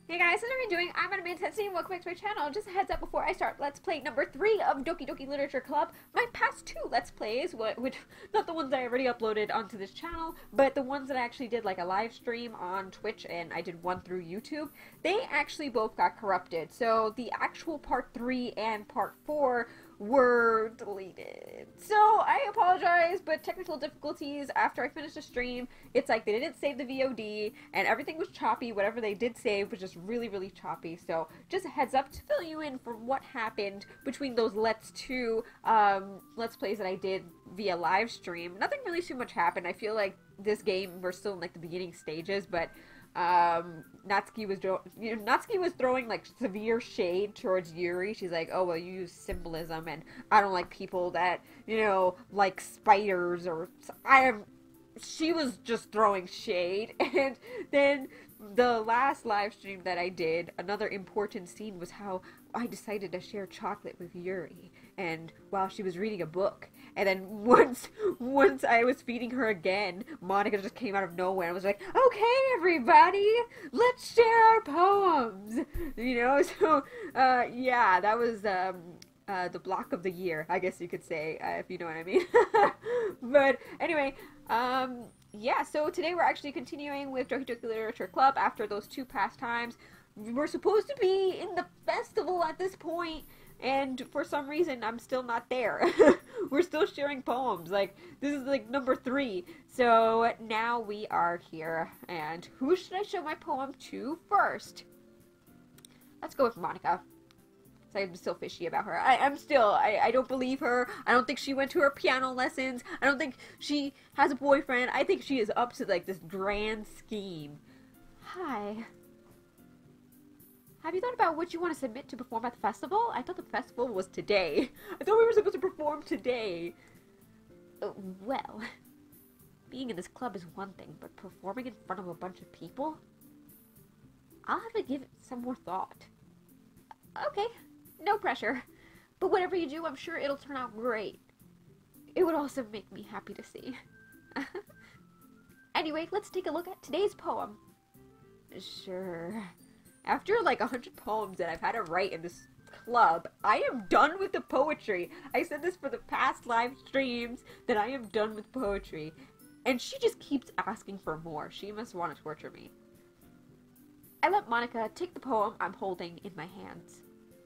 Hey guys, how's everyone doing? I'm Anime Intensity and welcome back to my channel. Just a heads up before I start Let's Play number 3 of Doki Doki Literature Club. My past 2 Let's Plays, which not the ones that I already uploaded onto this channel, but the ones that I actually did like a live stream on Twitch and I did one through YouTube, they actually both got corrupted. So the actual part 3 and part 4 were deleted. So I apologize, but technical difficulties after I finished the stream, it's like they didn't save the VOD and everything was choppy. Whatever they did save was just really choppy. So just a heads up to fill you in from what happened between those Let's Plays that I did via live stream. Nothing really too much happened. I feel like this game, we're still in like the beginning stages, but Natsuki was throwing like severe shade towards Yuri. She's like, oh well, you use symbolism and I don't like people that, like spiders or she was just throwing shade. And then the last live stream that I did, another important scene was how I decided to share chocolate with Yuri and while she was reading a book. And then once I was feeding her again, Monika just came out of nowhere and was like, okay, everybody, let's share our poems. So, yeah, that was, the block of the year, I guess you could say, if you know what I mean. But anyway, yeah, so today we're actually continuing with Doki Doki Literature Club after those 2 past times. We're supposed to be in the festival at this point, and for some reason, I'm still not there. We're still sharing poems. Like, this is like number 3. So now we are here. And who should I show my poem to first? Let's go with Monika. So I'm still fishy about her. I don't believe her. I don't think she went to her piano lessons. I don't think she has a boyfriend. I think she is up to like this grand scheme. Hi. Have you thought about what you want to submit to perform at the festival? I thought the festival was today. I thought we were supposed to perform today. Well, being in this club is one thing, but performing in front of a bunch of people? I'll have to give it some more thought. Okay, no pressure. But whatever you do, I'm sure it'll turn out great. It would also make me happy to see. Anyway, let's take a look at today's poem. Sure. After like 100 poems that I've had to write in this club, I am done with the poetry. I said this for the past live streams, that I am done with poetry. And she just keeps asking for more. She must want to torture me. I let Monika take the poem I'm holding in my hands.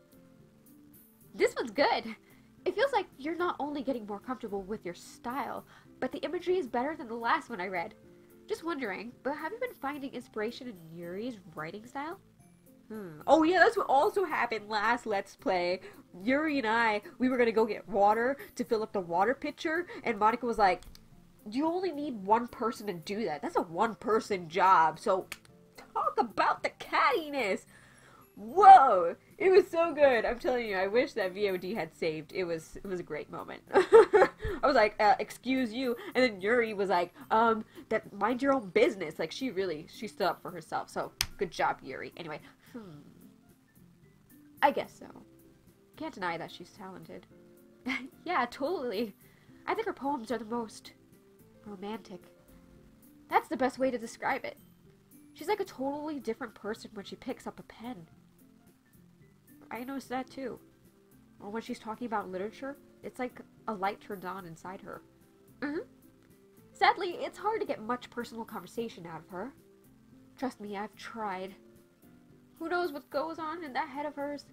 This one's good. It feels like you're not only getting more comfortable with your style, but the imagery is better than the last one I read. Just wondering, but have you been finding inspiration in Yuri's writing style? Oh yeah, that's what also happened last Let's Play. Yuri and we were gonna go get water to fill up the water pitcher, and Monika was like, you only need one person to do that. That's a one-person job, so talk about the cattiness. Whoa! It was so good. I'm telling you, I wish that VOD had saved. It was a great moment. I was like, excuse you. And then Yuri was like, that mind your own business. Like, she stood up for herself. So, good job, Yuri. Anyway, I guess so. Can't deny that she's talented. Yeah, totally. I think her poems are the most romantic. That's the best way to describe it. She's like a totally different person when she picks up a pen. I noticed that too. Or when she's talking about literature, it's like a light turns on inside her. Sadly, it's hard to get much personal conversation out of her. Trust me, I've tried. Who knows what goes on in that head of hers?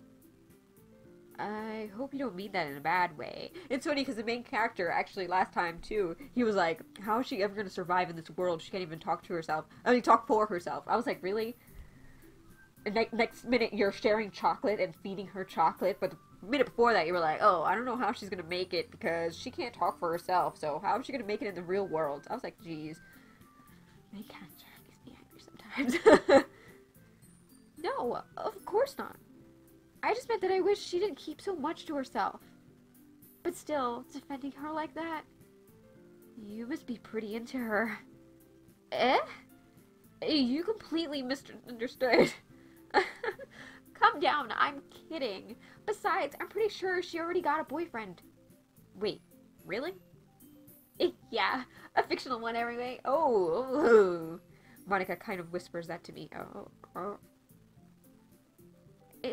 I hope you don't mean that in a bad way. It's funny because the main character, actually last time too, he was like, how is she ever going to survive in this world? She can't even talk to herself. I mean, talk for herself. I was like, really? And next minute you're sharing chocolate and feeding her chocolate, but the minute before that you were like, oh, I don't know how she's going to make it because she can't talk for herself, so how is she going to make it in the real world? I was like, geez. Main character makes me angry sometimes. No, of course not. I just meant that I wish she didn't keep so much to herself. But still, defending her like that? You must be pretty into her. Eh? You completely misunderstood. Calm down, I'm kidding. Besides, I'm pretty sure she already got a boyfriend. Wait, really? Yeah, a fictional one anyway. Oh. Monika kind of whispers that to me. Oh.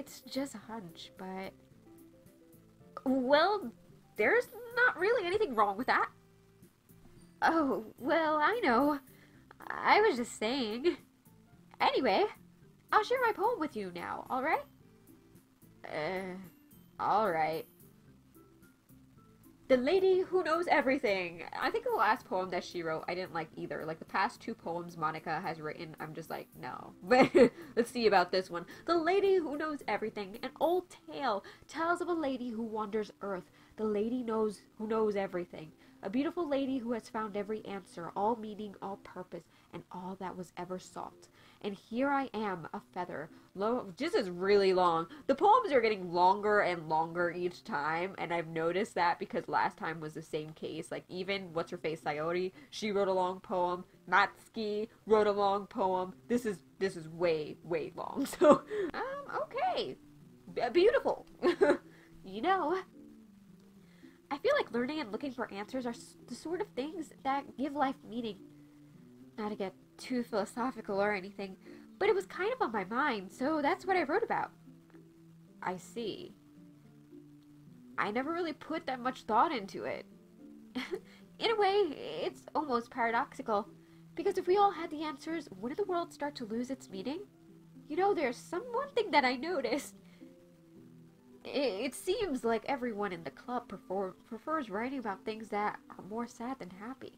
it's just a hunch, but... Well, there's not really anything wrong with that. Oh, well, I know. I was just saying. Anyway, I'll share my poem with you now, alright? Alright. The Lady Who Knows Everything. I think the last poem that she wrote, I didn't like either. Like, the past 2 poems Monika has written, I'm just like, no. But let's see about this one. The Lady Who Knows Everything. An old tale tells of a lady who wanders earth. The lady who knows everything. A beautiful lady who has found every answer, all meaning, all purpose, and all that was ever sought. And here I am, a feather. This is really long. The poems are getting longer and longer each time, and I've noticed that because last time was the same case. Like, even, what's-her-face, Sayori, she wrote a long poem. Natsuki wrote a long poem. This is way, way long. So, okay. Beautiful. You know, I feel like learning and looking for answers are the sort of things that give life meaning. Not to get too philosophical or anything, but it was kind of on my mind, so that's what I wrote about. I see. I never really put that much thought into it. In a way, it's almost paradoxical, because if we all had the answers, wouldn't the world start to lose its meaning? You know, there's one thing that I noticed. It seems like everyone in the club prefers writing about things that are more sad than happy.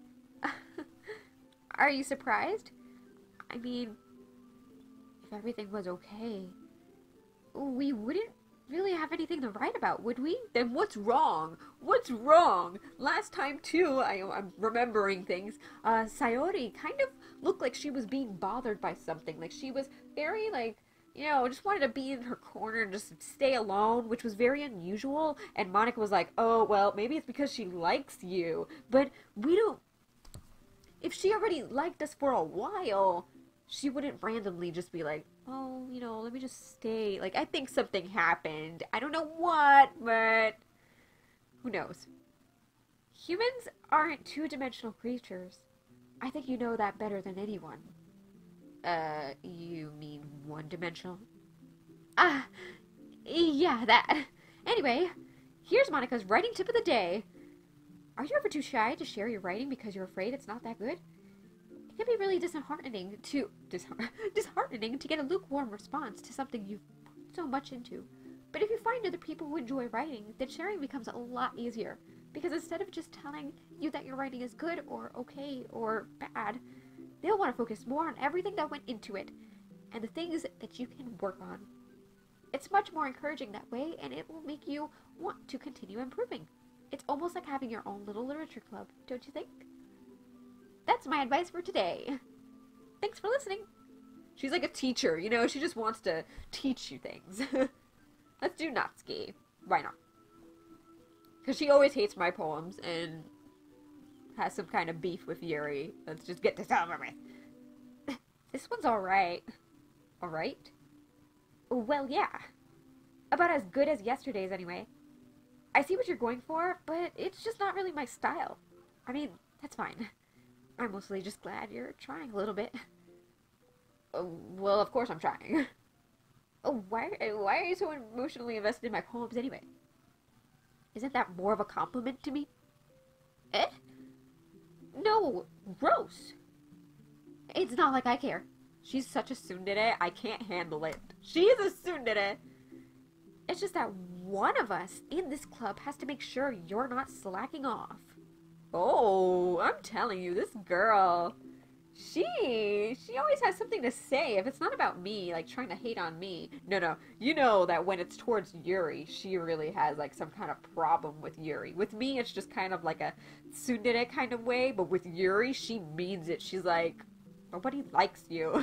Are you surprised? I mean, if everything was okay, we wouldn't really have anything to write about, would we? Then what's wrong? What's wrong? Last time, too, I'm remembering things, Sayori kind of looked like she was being bothered by something. Like, she was very, like, you know, just wanted to be in her corner and just stay alone, which was very unusual. And Monika was like, oh, well, maybe it's because she likes you. But we don't... If she already liked us for a while, she wouldn't randomly just be like, oh, you know, let me just stay. Like, I think something happened. I don't know what, but who knows? Humans aren't two-dimensional creatures. I think you know that better than anyone. You mean one-dimensional? Yeah, that. Anyway, here's Monika's writing tip of the day. Are you ever too shy to share your writing because you're afraid it's not that good? It can be really disheartening to get a lukewarm response to something you've put so much into. But if you find other people who enjoy writing, then sharing becomes a lot easier. Because instead of just telling you that your writing is good or okay or bad, they'll want to focus more on everything that went into it and the things that you can work on. It's much more encouraging that way, and it will make you want to continue improving. It's almost like having your own little literature club, don't you think? That's my advice for today. Thanks for listening. She's like a teacher, you know? She just wants to teach you things. Let's do Natsuki. Why not? Because she always hates my poems and has some kind of beef with Yuri. Let's just get this over with. This one's alright. Alright? Well, yeah. About as good as yesterday's, anyway. I see what you're going for, but it's just not really my style. I mean, that's fine. I'm mostly just glad you're trying a little bit. Well, of course I'm trying. Why are you so emotionally invested in my poems anyway? Isn't that more of a compliment to me? Eh? No, gross. It's not like I care. She's such a tsundere, I can't handle it. She is a tsundere. It's just that one of us in this club has to make sure you're not slacking off. Oh, I'm telling you, this girl, she always has something to say. If it's not about me, like trying to hate on me. No, you know that when it's towards Yuri, she really has like some kind of problem with Yuri. With me, it's just kind of like a tsundere kind of way, but with Yuri, she means it. She's like, nobody likes you.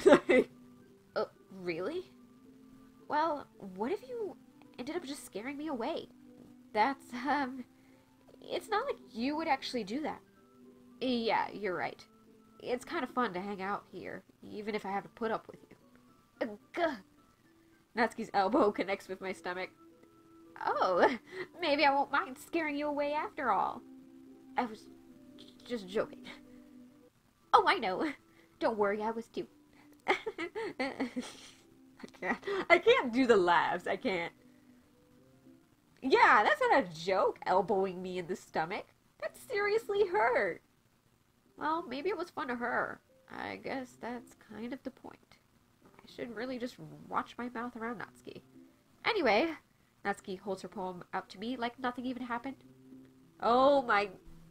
Really? Well, what if you ended up just scaring me away? That's, it's not like you would actually do that. Yeah, you're right. It's kind of fun to hang out here, even if I have to put up with you. Gah. Natsuki's elbow connects with my stomach. Oh, maybe I won't mind scaring you away after all. I was just joking. Oh, I know. Don't worry, I was too. Okay. can't. I can't do the laughs. I can't. Yeah, that's not a joke, elbowing me in the stomach. That seriously hurt. Well, maybe it was fun to her. I guess that's kind of the point. I should really just watch my mouth around Natsuki. Anyway, Natsuki holds her poem out to me like nothing even happened. Oh my...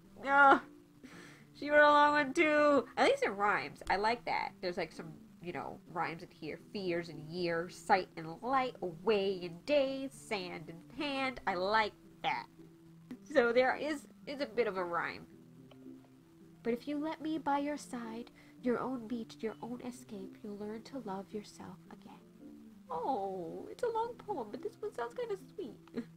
she wrote a long one too. At least it rhymes. I like that. There's like some, rhymes in here. Fears and years, sight and light, away in days, sand and hand. I like that. So there is a bit of a rhyme. But if you let me by your side, your own beach, your own escape, you'll learn to love yourself again. Oh, it's a long poem, but this one sounds kind of sweet.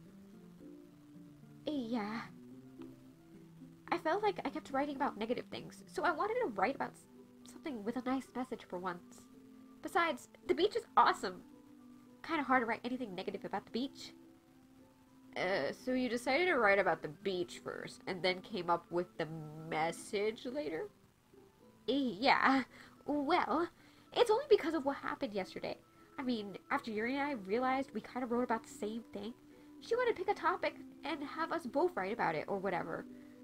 Yeah. I felt like I kept writing about negative things, so I wanted to write about something with a nice message for once. Besides, the beach is awesome. Kind of hard to write anything negative about the beach. So you decided to write about the beach first, and then came up with the message later? Yeah. Well, it's only because of what happened yesterday. I mean, after Yuri and I realized we kind of wrote about the same thing, she wanted to pick a topic and have us both write about it, or whatever.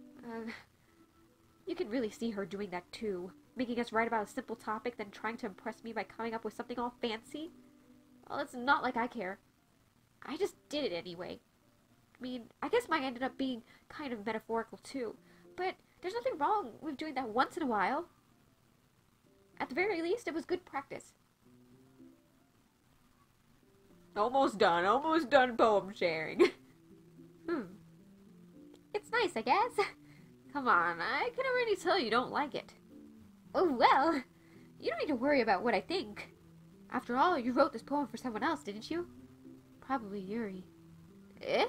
You can really see her doing that too. Making us write about a simple topic, then trying to impress me by coming up with something all fancy. Well, it's not like I care. I just did it anyway. I mean, I guess mine ended up being kind of metaphorical too, but there's nothing wrong with doing that once in a while. At the very least, it was good practice. Almost done poem sharing. It's nice, I guess. Come on, I can already tell you don't like it. Oh, well, you don't need to worry about what I think. After all, you wrote this poem for someone else, didn't you? Probably Yuri. Eh?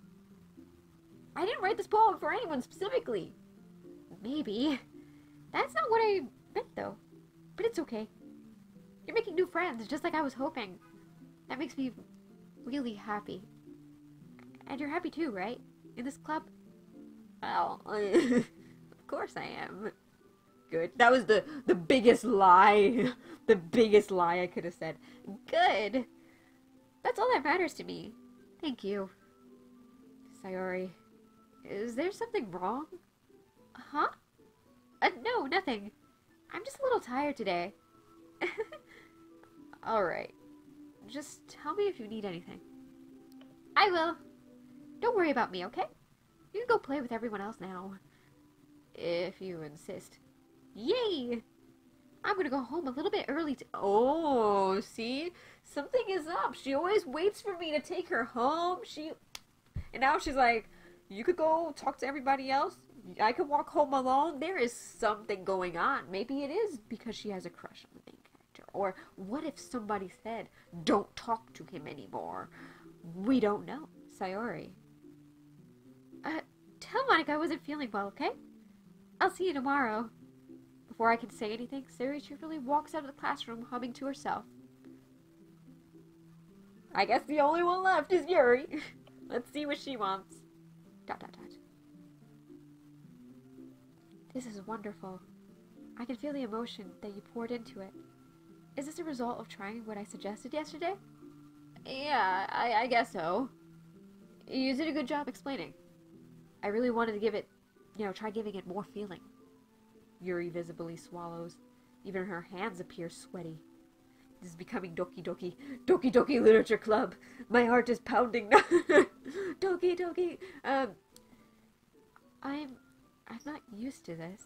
I didn't write this poem for anyone specifically. Maybe. That's not what I meant, though. But it's okay. You're making new friends, just like I was hoping. That makes me really happy. And you're happy too, right? In this club? Well, of course I am. Good. That was the biggest lie. The biggest lie I could have said. Good. That's all that matters to me. Thank you. Sayori, is there something wrong? Huh? No, nothing. I'm just a little tired today. Alright. Just tell me if you need anything. I will. Don't worry about me, okay? You can go play with everyone else now. If you insist. Yay! I'm gonna go home a little bit early Oh, see? Something is up. She always waits for me to take her home. And now she's like, you could go talk to everybody else. I could walk home alone. There is something going on. Maybe it is because she has a crush on the main character. Or what if somebody said, don't talk to him anymore? We don't know. Sayori. Tell Monika I wasn't feeling well, okay? I'll see you tomorrow. Before I can say anything, Sayori cheerfully walks out of the classroom, humming to herself. I guess the only one left is Yuri. Let's see what she wants. ... This is wonderful. I can feel the emotion that you poured into it. Is this a result of trying what I suggested yesterday? Yeah, I guess so. You did a good job explaining. I really wanted to give it, try giving it more feeling. Yuri visibly swallows. Even her hands appear sweaty. This is becoming Doki Doki. Doki Doki Literature Club. My heart is pounding. Doki Doki. I'm not used to this.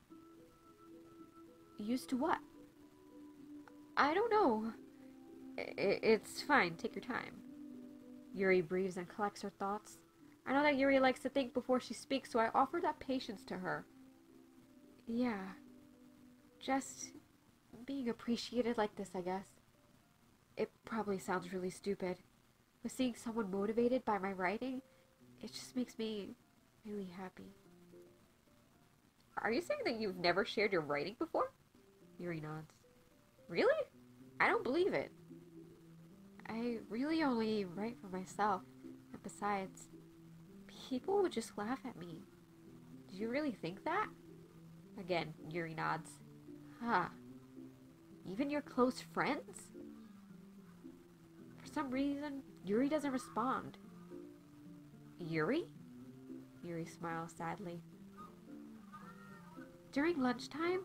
Used to what? I don't know. It's fine. Take your time. Yuri breathes and collects her thoughts. I know that Yuri likes to think before she speaks, so I offer that patience to her. Yeah. Just being appreciated like this, I guess. It probably sounds really stupid, but seeing someone motivated by my writing, it just makes me really happy. Are you saying that you've never shared your writing before? Yuri nods. Really? I don't believe it. I really only write for myself, and besides, people would just laugh at me. Do you really think that? Again, Yuri nods. Huh. Even your close friends? some reason, Yuri doesn't respond. Yuri? Yuri smiles sadly. During lunchtime,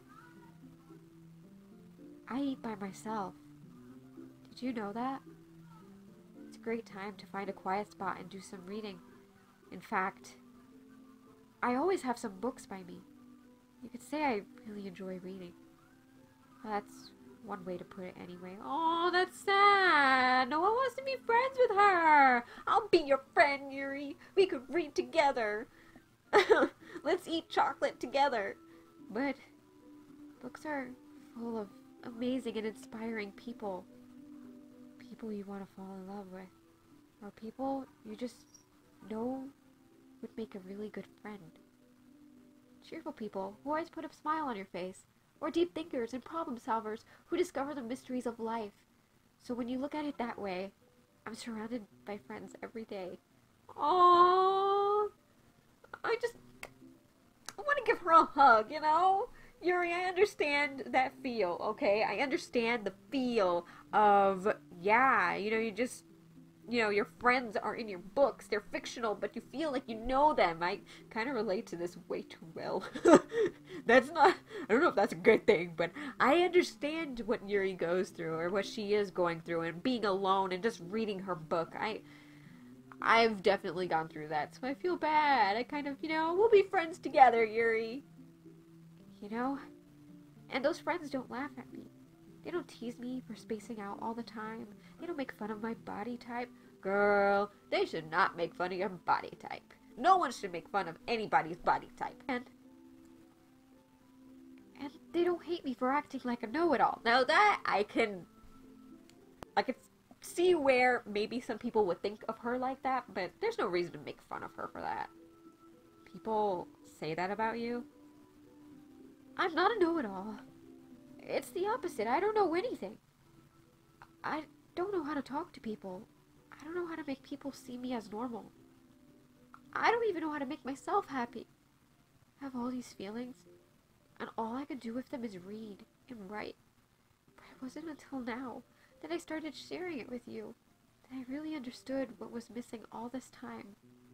I eat by myself. Did you know that? It's a great time to find a quiet spot and do some reading. In fact, I always have some books by me. You could say I really enjoy reading. Well, that's one way to put it anyway. Oh, that's sad. No one wants to be friends with her. I'll be your friend, Yuri. We could read together. Let's eat chocolate together. But books are full of amazing and inspiring people. People you want to fall in love with. Or people you just know would make a really good friend. Cheerful people who always put a smile on your face. Or deep thinkers and problem solvers who discover the mysteries of life. So when you look at it that way, I'm surrounded by friends every day. Aww. I want to give her a hug, you know? Yuri, I understand that feel, okay? I understand the feel of, yeah, your friends are in your books. They're fictional, but you feel like you know them. I kind of relate to this way too well. I don't know if that's a good thing, but I understand what Yuri goes through, or what she is going through, and being alone and just reading her book. I've definitely gone through that, so I feel bad. I kind of, we'll be friends together, Yuri. And those friends don't laugh at me. They don't tease me for spacing out all the time. They don't make fun of my body type. Girl, they should not make fun of your body type. No one should make fun of anybody's body type. And they don't hate me for acting like a know-it-all. Now that I can see where maybe some people would think of her like that, but there's no reason to make fun of her for that. People say that about you. I'm not a know-it-all. It's the opposite. I don't know anything. I don't know how to talk to people. I don't know how to make people see me as normal. I don't even know how to make myself happy. I have all these feelings, and all I can do with them is read and write. But it wasn't until now that I started sharing it with you that I really understood what was missing all this time.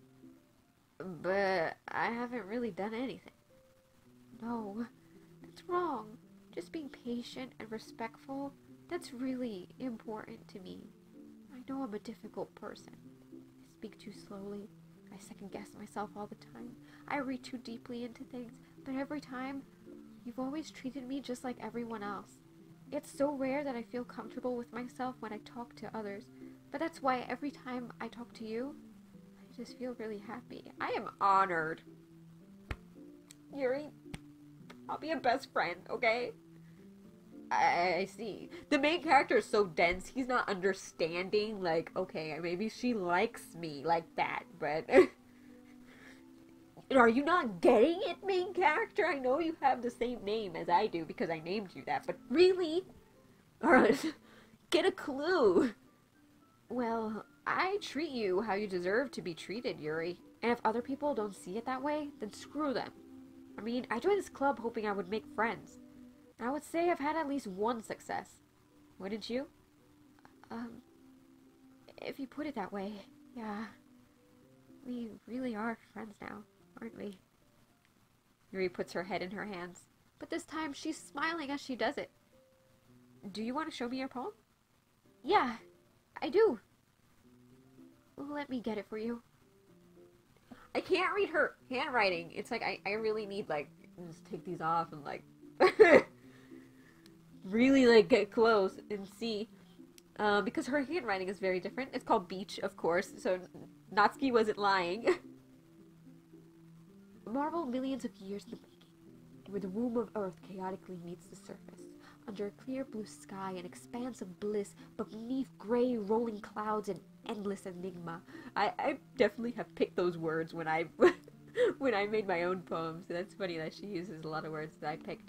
But I haven't really done anything. No, that's wrong. Just being patient and respectful, that's really important to me. I know I'm a difficult person. I speak too slowly. I second-guess myself all the time. I read too deeply into things. But every time, you've always treated me just like everyone else. It's so rare that I feel comfortable with myself when I talk to others. But that's why every time I talk to you, I just feel really happy. I am honored. Yuri, I'll be a best friend, okay? I see. The main character is so dense, he's not understanding, like, okay, maybe she likes me like that, but... Are you not getting it, main character? I know you have the same name as I do because I named you that, but really? Alright, get a clue. Well, I treat you how you deserve to be treated, Yuri. And if other people don't see it that way, then screw them. I mean, I joined this club hoping I would make friends. I would say I've had at least one success. Wouldn't you? If you put it that way, yeah. We really are friends now, aren't we? Yuri puts her head in her hands, but this time she's smiling as she does it. Do you want to show me your poem? Yeah, I do. Let me get it for you. I can't read her handwriting. It's like, I really need, like, just take these off and, like, really, like, get close and see. Because her handwriting is very different. It's called Beach, of course, so Natsuki wasn't lying. Marvel millions of years in the making, where the womb of Earth chaotically meets the surface, under a clear blue sky, an expanse of bliss, but beneath gray rolling clouds and endless enigma. I definitely have picked those words when I when I made my own poems. That's funny that she uses a lot of words that I picked.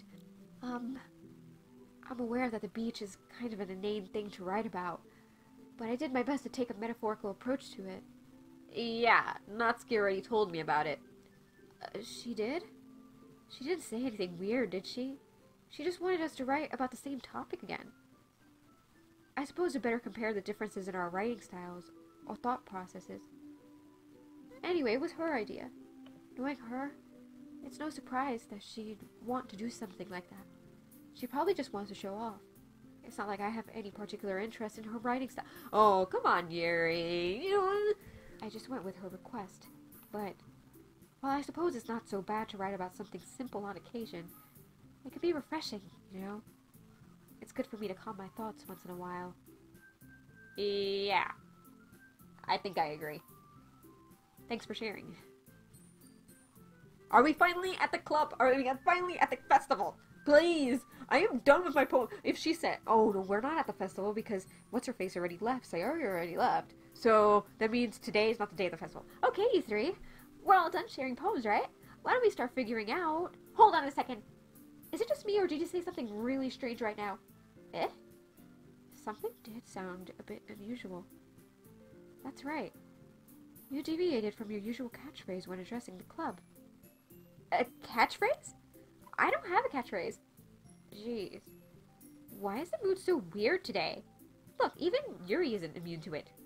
I'm aware that the beach is kind of an inane thing to write about, but I did my best to take a metaphorical approach to it. Yeah, Natsuki already told me about it. She did? She didn't say anything weird, did she? She just wanted us to write about the same topic again. I suppose to better compare the differences in our writing styles or thought processes. Anyway, it was her idea. Knowing her, it's no surprise that she'd want to do something like that. She probably just wants to show off. It's not like I have any particular interest in her writing style. Oh, come on, Yuri. You know, I just went with her request. But, well, I suppose it's not so bad to write about something simple on occasion. It could be refreshing, you know? It's good for me to calm my thoughts once in a while. Yeah. I think I agree. Thanks for sharing. Are we finally at the club? Are we finally at the festival? Please! I am done with my poem. If she said, oh no, we're not at the festival because what's-her-face already left. Sayori already left. So that means today is not the day of the festival. Okay, you three. We're all done sharing poems, right? Why don't we start figuring out... Hold on a second. Is it just me or did you say something really strange right now? Eh? Something did sound a bit unusual. That's right. You deviated from your usual catchphrase when addressing the club. A catchphrase? I don't have a catchphrase. Jeez. Why is the mood so weird today? Look, even Yuri isn't immune to it.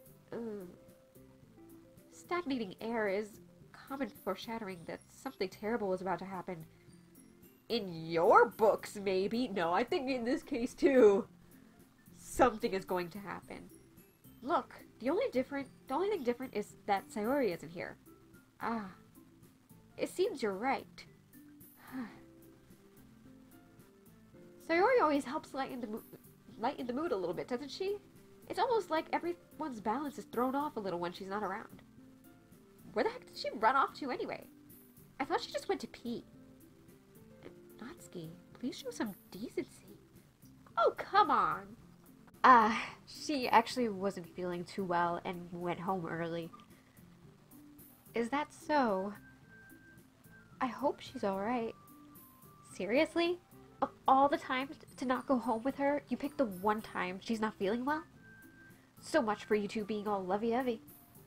Stagnating air is common foreshadowing that something terrible is about to happen. In your books, maybe. No, I think in this case, too. Something is going to happen. Look, the only thing different is that Sayori isn't here. Ah. It seems you're right. Sayori always helps lighten the mood a little bit, doesn't she? It's almost like everyone's balance is thrown off a little when she's not around. Where the heck did she run off to anyway? I thought she just went to pee. Natsuki, please show some decency. Oh, come on. She actually wasn't feeling too well and went home early. Is that so? I hope she's alright. Seriously? Of all the times to not go home with her, you picked the one time she's not feeling well? So much for you two being all lovey-dovey.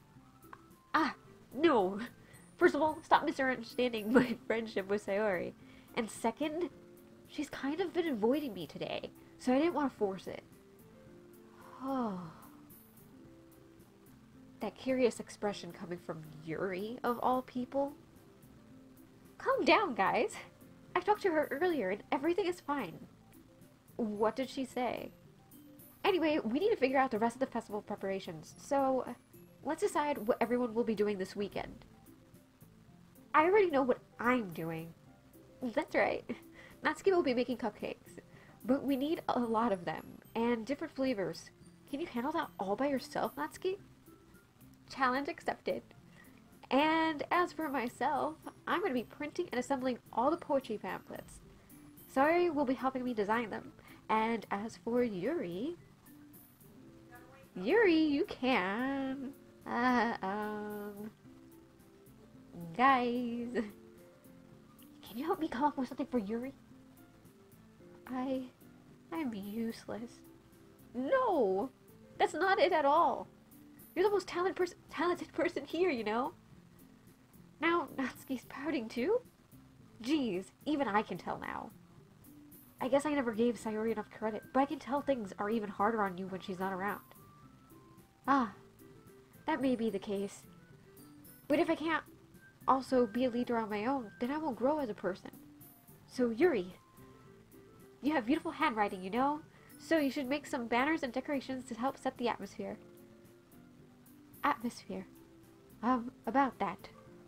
No! First of all, stop misunderstanding my friendship with Sayori. And second, she's kind of been avoiding me today, so I didn't want to force it. Oh. That curious expression coming from Yuri, of all people. Calm down, guys. I talked to her earlier and everything is fine. What did she say? Anyway, we need to figure out the rest of the festival preparations, so let's decide what everyone will be doing this weekend. I already know what I'm doing. That's right. Natsuki will be making cupcakes, but we need a lot of them, and different flavors. Can you handle that all by yourself, Natsuki? Challenge accepted. And as for myself, I'm going to be printing and assembling all the poetry pamphlets. Sayori will be helping me design them. And as for Yuri, you can. Guys, can you help me come up with something for Yuri? I'm useless. No, that's not it at all. You're the most talented person here, you know? Now, Natsuki's pouting too? Geez, even I can tell now. I guess I never gave Sayori enough credit, but I can tell things are even harder on you when she's not around. That may be the case. But if I can't also be a leader on my own, then I won't grow as a person. So, Yuri, you have beautiful handwriting, you know? So you should make some banners and decorations to help set the atmosphere. Atmosphere. About that.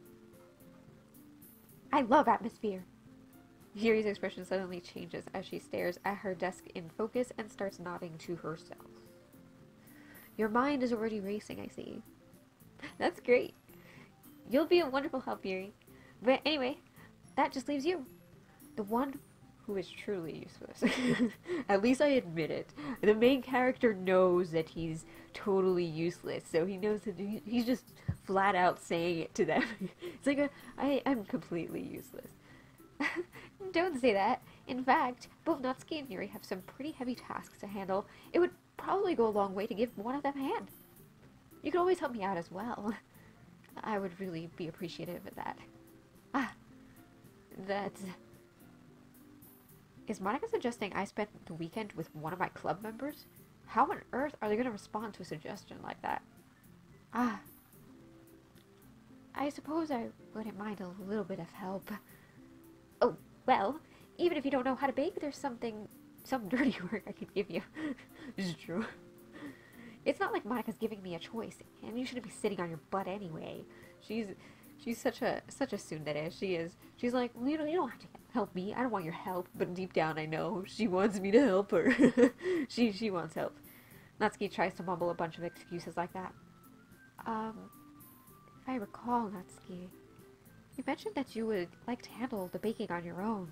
I love atmosphere. Yuri's expression suddenly changes as she stares at her desk in focus and starts nodding to herself. Your mind is already racing, I see. That's great. You'll be a wonderful help, Yuri. But anyway, that just leaves you. The one who is truly useless. At least I admit it. The main character knows that he's totally useless, so he knows that he's just flat out saying it to them. It's like, I'm completely useless. Don't say that. In fact, both Natsuki and Yuri have some pretty heavy tasks to handle. It would probably go a long way to give one of them a hand. You could always help me out as well. I would really be appreciative of that. Is Monika suggesting I spent the weekend with one of my club members? How on earth are they going to respond to a suggestion like that? Ah, I suppose I wouldn't mind a little bit of help. Oh, well, even if you don't know how to bake, there's some dirty work I could give you. This is true. It's not like Monika's giving me a choice, and you shouldn't be sitting on your butt anyway. She's such a tsundere. She is. She's like, well, you don't have to help me. I don't want your help, but deep down I know she wants me to help her. she wants help. Natsuki tries to mumble a bunch of excuses like that. If I recall, Natsuki, you mentioned that you would like to handle the baking on your own.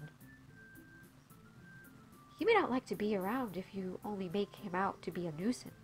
He may not like to be around if you only make him out to be a nuisance.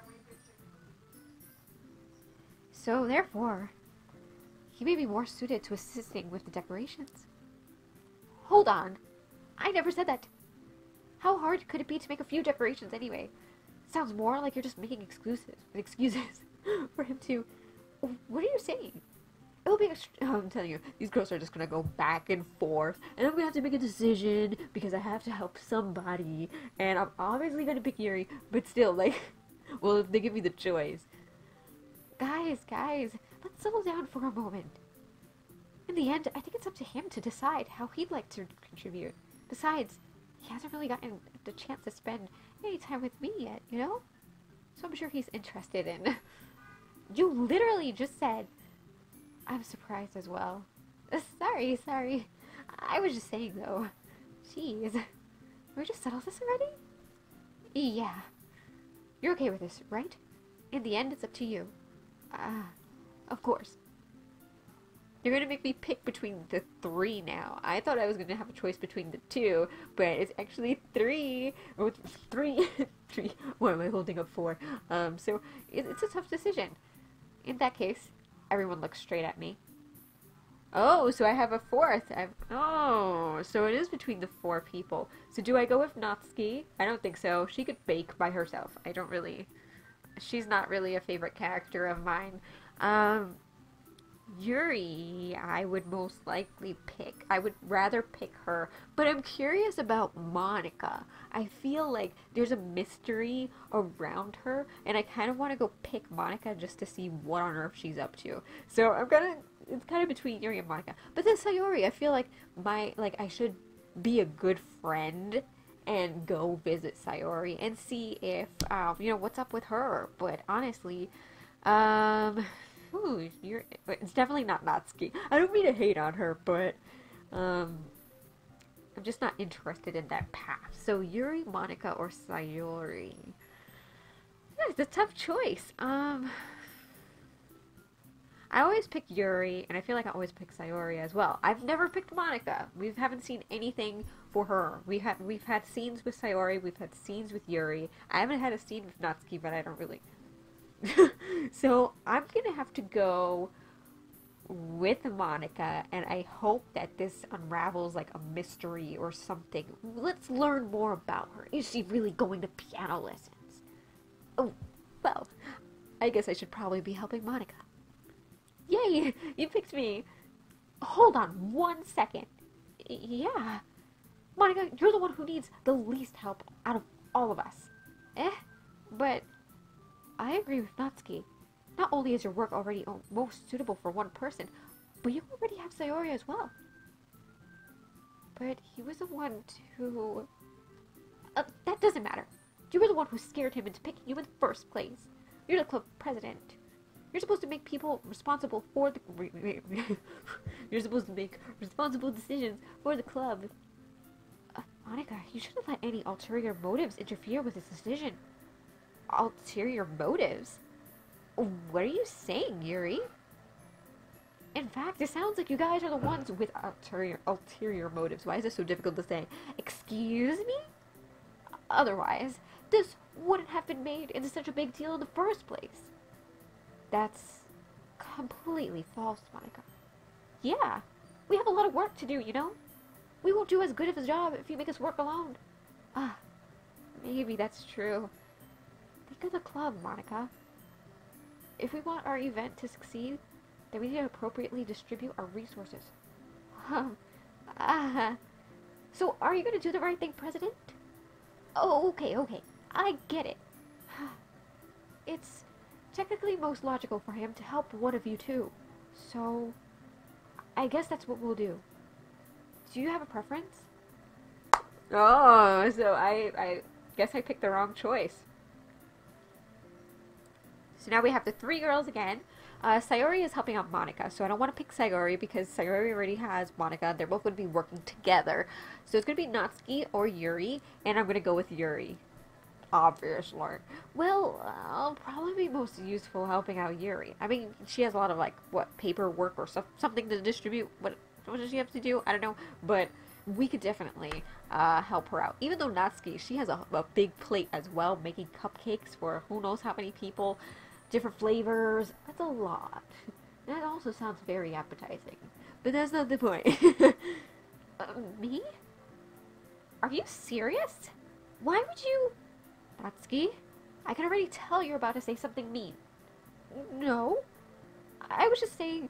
So, therefore, he may be more suited to assisting with the decorations. Hold on. I never said that. How hard could it be to make a few decorations anyway? Sounds more like you're just making excuses for him to... What are you saying? It'll be I'm telling you, these girls are just gonna go back and forth, and I'm gonna have to make a decision because I have to help somebody, and I'm obviously gonna pick Yuri, but still, like, well, if they give me the choice. Guys, let's settle down for a moment. In the end, I think it's up to him to decide how he'd like to contribute. Besides, he hasn't really gotten the chance to spend any time with me yet, you know? So I'm sure he's interested in... You literally just said... I'm surprised as well. Sorry. I was just saying, though. Jeez. Can we just settle this already? Yeah. You're okay with this, right? In the end, it's up to you. Of course. You're gonna make me pick between the 3 now. I thought I was gonna have a choice between the 2, but it's actually 3. Or 3. 3. What am I holding up for? So, it's a tough decision. In that case, everyone looks straight at me. Oh, so I have a 4th. Oh, so it is between the 4 people. So do I go with Natsuki? I don't think so. She could bake by herself. She's not really a favorite character of mine. Yuri, I would most likely pick. I would rather pick her, but I'm curious about Monika. I feel like there's a mystery around her, and I kind of want to go pick Monika just to see what on earth she's up to. So it's kind of between Yuri and Monika. But then Sayori, I feel like I should be a good friend and go visit Sayori and see if, what's up with her. But honestly, it's definitely not Natsuki. I don't mean to hate on her, but, I'm just not interested in that path. So, Yuri, Monika, or Sayori? Yeah, it's a tough choice. I always pick Yuri, and I feel like I always pick Sayori as well. I've never picked Monika. We haven't seen anything for her. We've had scenes with Sayori, we've had scenes with Yuri. I haven't had a scene with Natsuki, but I don't really... So, I'm gonna have to go with Monika, and I hope that this unravels like a mystery or something. Let's learn more about her. Is she really going to piano lessons? Oh, well, I guess I should probably be helping Monika. Yay! You picked me! Hold on 1 second. Yeah. Monika, you're the one who needs the least help out of all of us. But I agree with Natsuki. Not only is your work already most suitable for one person, but you already have Sayori as well. But he was the one who... that doesn't matter. You were the one who scared him into picking you in the first place. You're the club president. You're supposed to make people responsible for the... You're supposed to make responsible decisions for the club. Monika, you shouldn't let any ulterior motives interfere with this decision. Ulterior motives? What are you saying, Yuri? In fact, it sounds like you guys are the ones with ulterior motives. Why is this so difficult to say? Excuse me? Otherwise, this wouldn't have been made into such a big deal in the first place. That's completely false, Monika. Yeah, we have a lot of work to do, you know? We won't do as good of a job if you make us work alone. Maybe that's true. Think of the club, Monika. If we want our event to succeed, then we need to appropriately distribute our resources. So, are you going to do the right thing, President? Oh, okay. I get it. it's technically most logical for him to help one of you two. So, I guess that's what we'll do. Do you have a preference? Oh, so I guess I picked the wrong choice. So now we have the three girls again. Sayori is helping out Monika, so I don't want to pick Sayori because Sayori already has Monika. They're both going to be working together. So it's going to be Natsuki or Yuri, and I'm going to go with Yuri. Obviously. Well, I'll probably be most useful helping out Yuri. I mean, she has a lot of, like, what, paperwork or something to distribute. What does she have to do? I don't know. But we could definitely help her out. Even though Natsuki, she has a big plate as well, making cupcakes for who knows how many people. Different flavors. That's a lot. That also sounds very appetizing. But that's not the point. Me? Are you serious? Why would you... Natsuki, I can already tell you're about to say something mean. No. I was just saying...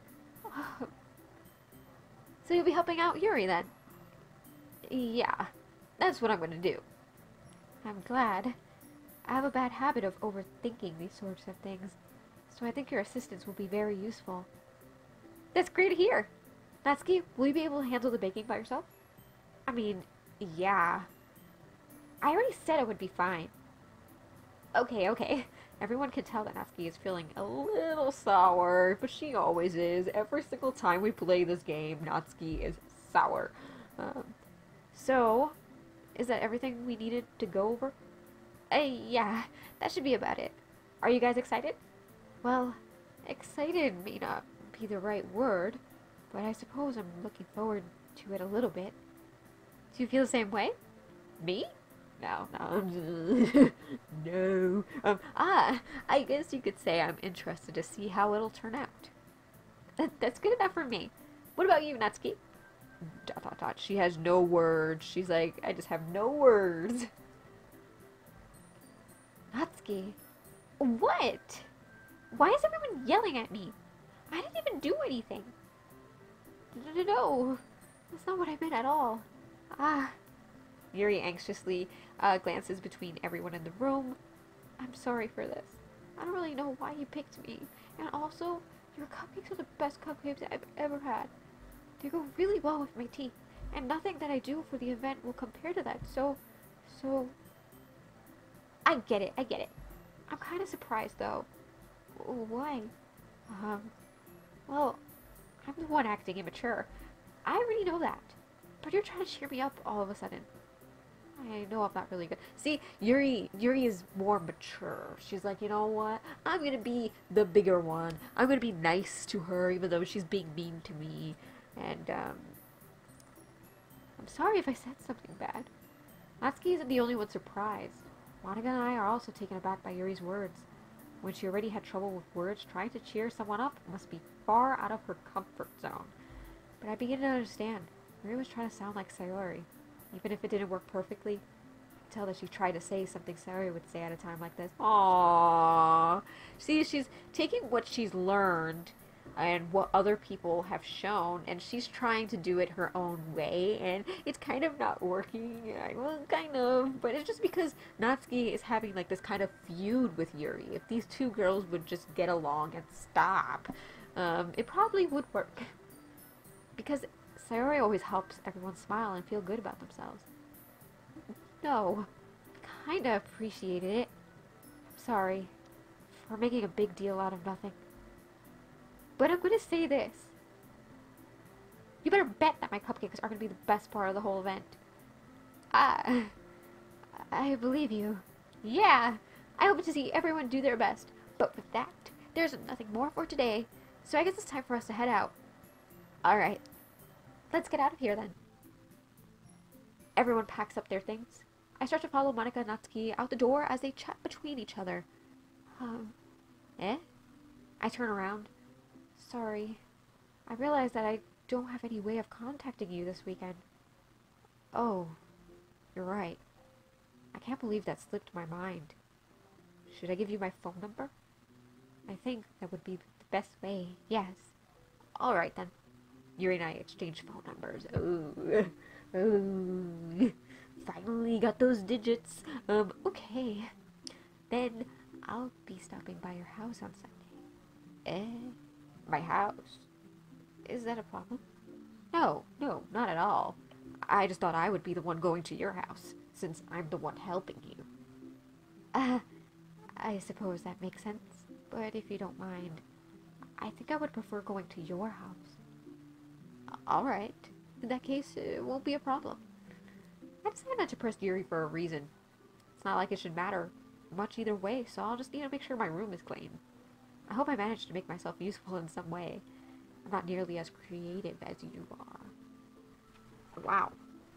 So you'll be helping out Yuri then? Yeah. That's what I'm going to do. I'm glad. I have a bad habit of overthinking these sorts of things, so I think your assistance will be very useful. That's great to hear. Natsuki, will you be able to handle the baking by yourself? I mean, yeah. I already said I would be fine. Okay. Everyone can tell that Natsuki is feeling a little sour, but she always is. Every single time we play this game, Natsuki is sour. So, is that everything we needed to go over? Yeah, that should be about it. Are you guys excited? Well, excited may not be the right word, but I suppose I'm looking forward to it a little bit. Do you feel the same way? Me? No. No. I guess you could say I'm interested to see how it'll turn out. That's good enough for me. What about you, Natsuki? ... She has no words. She's like, I just have no words. Natsuki, what? Why is everyone yelling at me? I didn't even do anything. No, that's not what I meant at all. Yuri anxiously glances between everyone in the room. I'm sorry for this. I don't really know why you picked me. And also, your cupcakes are the best cupcakes I've ever had. They go really well with my tea. And nothing that I do for the event will compare to that. So... I get it. I'm kind of surprised, though. Why? Well, I'm the one acting immature. I already know that. But you're trying to cheer me up all of a sudden. I know I'm not really good. See, Yuri is more mature. She's like, you know what? I'm gonna be the bigger one. I'm gonna be nice to her, even though she's being mean to me. And, I'm sorry if I said something bad. Natsuki isn't the only one surprised. Monika and I are also taken aback by Yuri's words. When she already had trouble with words, trying to cheer someone up must be far out of her comfort zone. But I begin to understand. Yuri was trying to sound like Sayori. Even if it didn't work perfectly, I could tell that she tried to say something Sayori would say at a time like this. Aww. See, she's taking what she's learned and what other people have shown, and she's trying to do it her own way, and it's kind of not working. Well, kind of, but it's just because Natsuki is having like this kind of feud with Yuri. If these two girls would just get along and stop, it probably would work. Because Sayori always helps everyone smile and feel good about themselves. No, I kinda appreciated it. I'm sorry for making a big deal out of nothing. But I'm gonna say this. You better bet that my cupcakes are gonna be the best part of the whole event. I believe you. Yeah, I hope to see everyone do their best. But with that, there's nothing more for today. So I guess it's time for us to head out. Alright, let's get out of here then. Everyone packs up their things. I start to follow Monika and Natsuki out the door as they chat between each other. I turn around. Sorry. I realize that I don't have any way of contacting you this weekend. Oh, you're right. I can't believe that slipped my mind. Should I give you my phone number? I think that would be the best way, yes. Alright then. Yuri and I exchange phone numbers. Ooh. Finally got those digits. Okay. Then I'll be stopping by your house on Sunday. Eh? My house? Is that a problem? No, not at all. I just thought I would be the one going to your house, since I'm the one helping you. Uh, I suppose that makes sense, but if you don't mind, I think I would prefer going to your house. Alright. In that case, it won't be a problem. I decided not to press Yuri for a reason. It's not like it should matter much either way, so I'll just need to make sure my room is clean. I hope I managed to make myself useful in some way. I'm not nearly as creative as you are. Wow.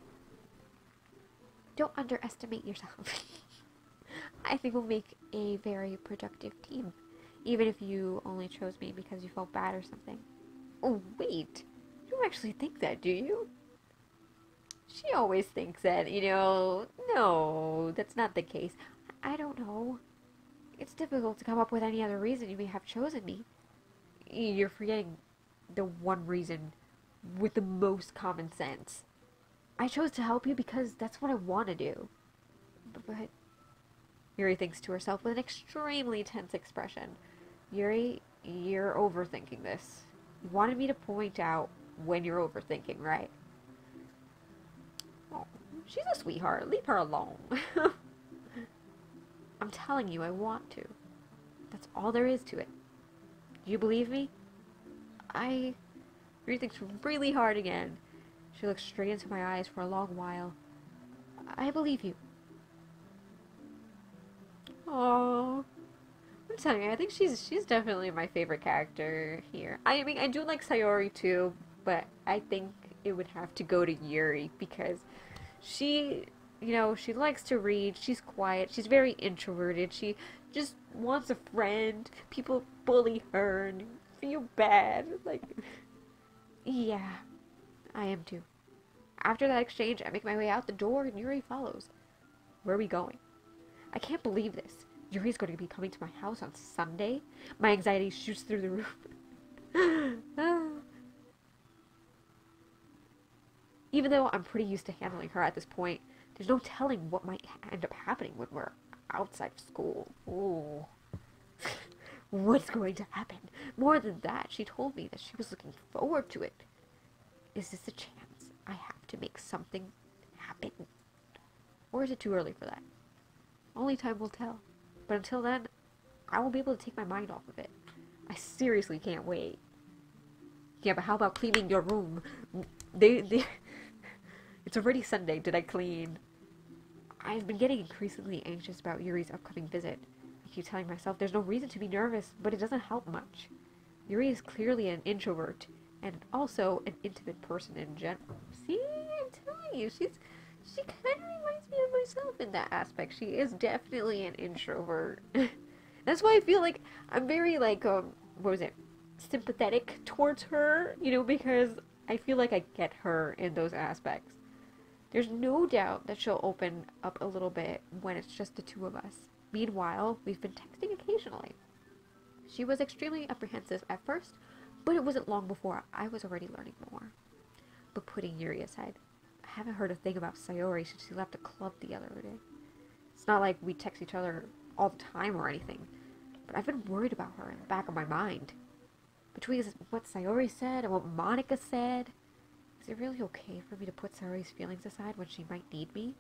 Don't underestimate yourself. I think we'll make a very productive team, even if you only chose me because you felt bad or something. Oh, wait. You don't actually think that, do you? She always thinks that, No, that's not the case. I don't know. It's difficult to come up with any other reason you may have chosen me. You're forgetting the one reason with the most common sense. I chose to help you because that's what I want to do. But Yuri thinks to herself with an extremely tense expression. Yuri, you're overthinking this. You wanted me to point out when you're overthinking, right? Oh, she's a sweetheart. Leave her alone. I'm telling you, I want to. That's all there is to it. Do you believe me? Yuri thinks really hard again. She looks straight into my eyes for a long while. I believe you. Oh, I'm telling you, I think she's definitely my favorite character here. I mean, I do like Sayori too, but I think it would have to go to Yuri because she, she likes to read. She's quiet. She's very introverted. She just wants a friend. People bully her and feel bad. Like, yeah, I am too. After that exchange, I make my way out the door and Yuri follows. Where are we going? I can't believe this. Yuri's going to be coming to my house on Sunday? My anxiety shoots through the roof. Even though I'm pretty used to handling her at this point, there's no telling what might end up happening when we're outside of school. Ooh. What's going to happen? More than that, she told me that she was looking forward to it. Is this a chance I have to make something happen? Or is it too early for that? Only time will tell. But until then, I won't be able to take my mind off of it. I seriously can't wait. Yeah, but how about cleaning your room? It's already Sunday. Did I clean? I've been getting increasingly anxious about Yuri's upcoming visit. I keep telling myself there's no reason to be nervous, but it doesn't help much. Yuri is clearly an introvert, and also an intimate person in general. See, I'm telling you, she kind of reminds me of myself in that aspect. She is definitely an introvert. That's why I feel like I'm very, sympathetic towards her, because I feel like I get her in those aspects. There's no doubt that she'll open up a little bit when it's just the two of us. Meanwhile, we've been texting occasionally. She was extremely apprehensive at first, but it wasn't long before I was already learning more. But putting Yuri aside, I haven't heard a thing about Sayori since she left the club the other day. It's not like we text each other all the time or anything, but I've been worried about her in the back of my mind. Between what Sayori said and what Monika said, is it really okay for me to put Sayori's feelings aside when she might need me?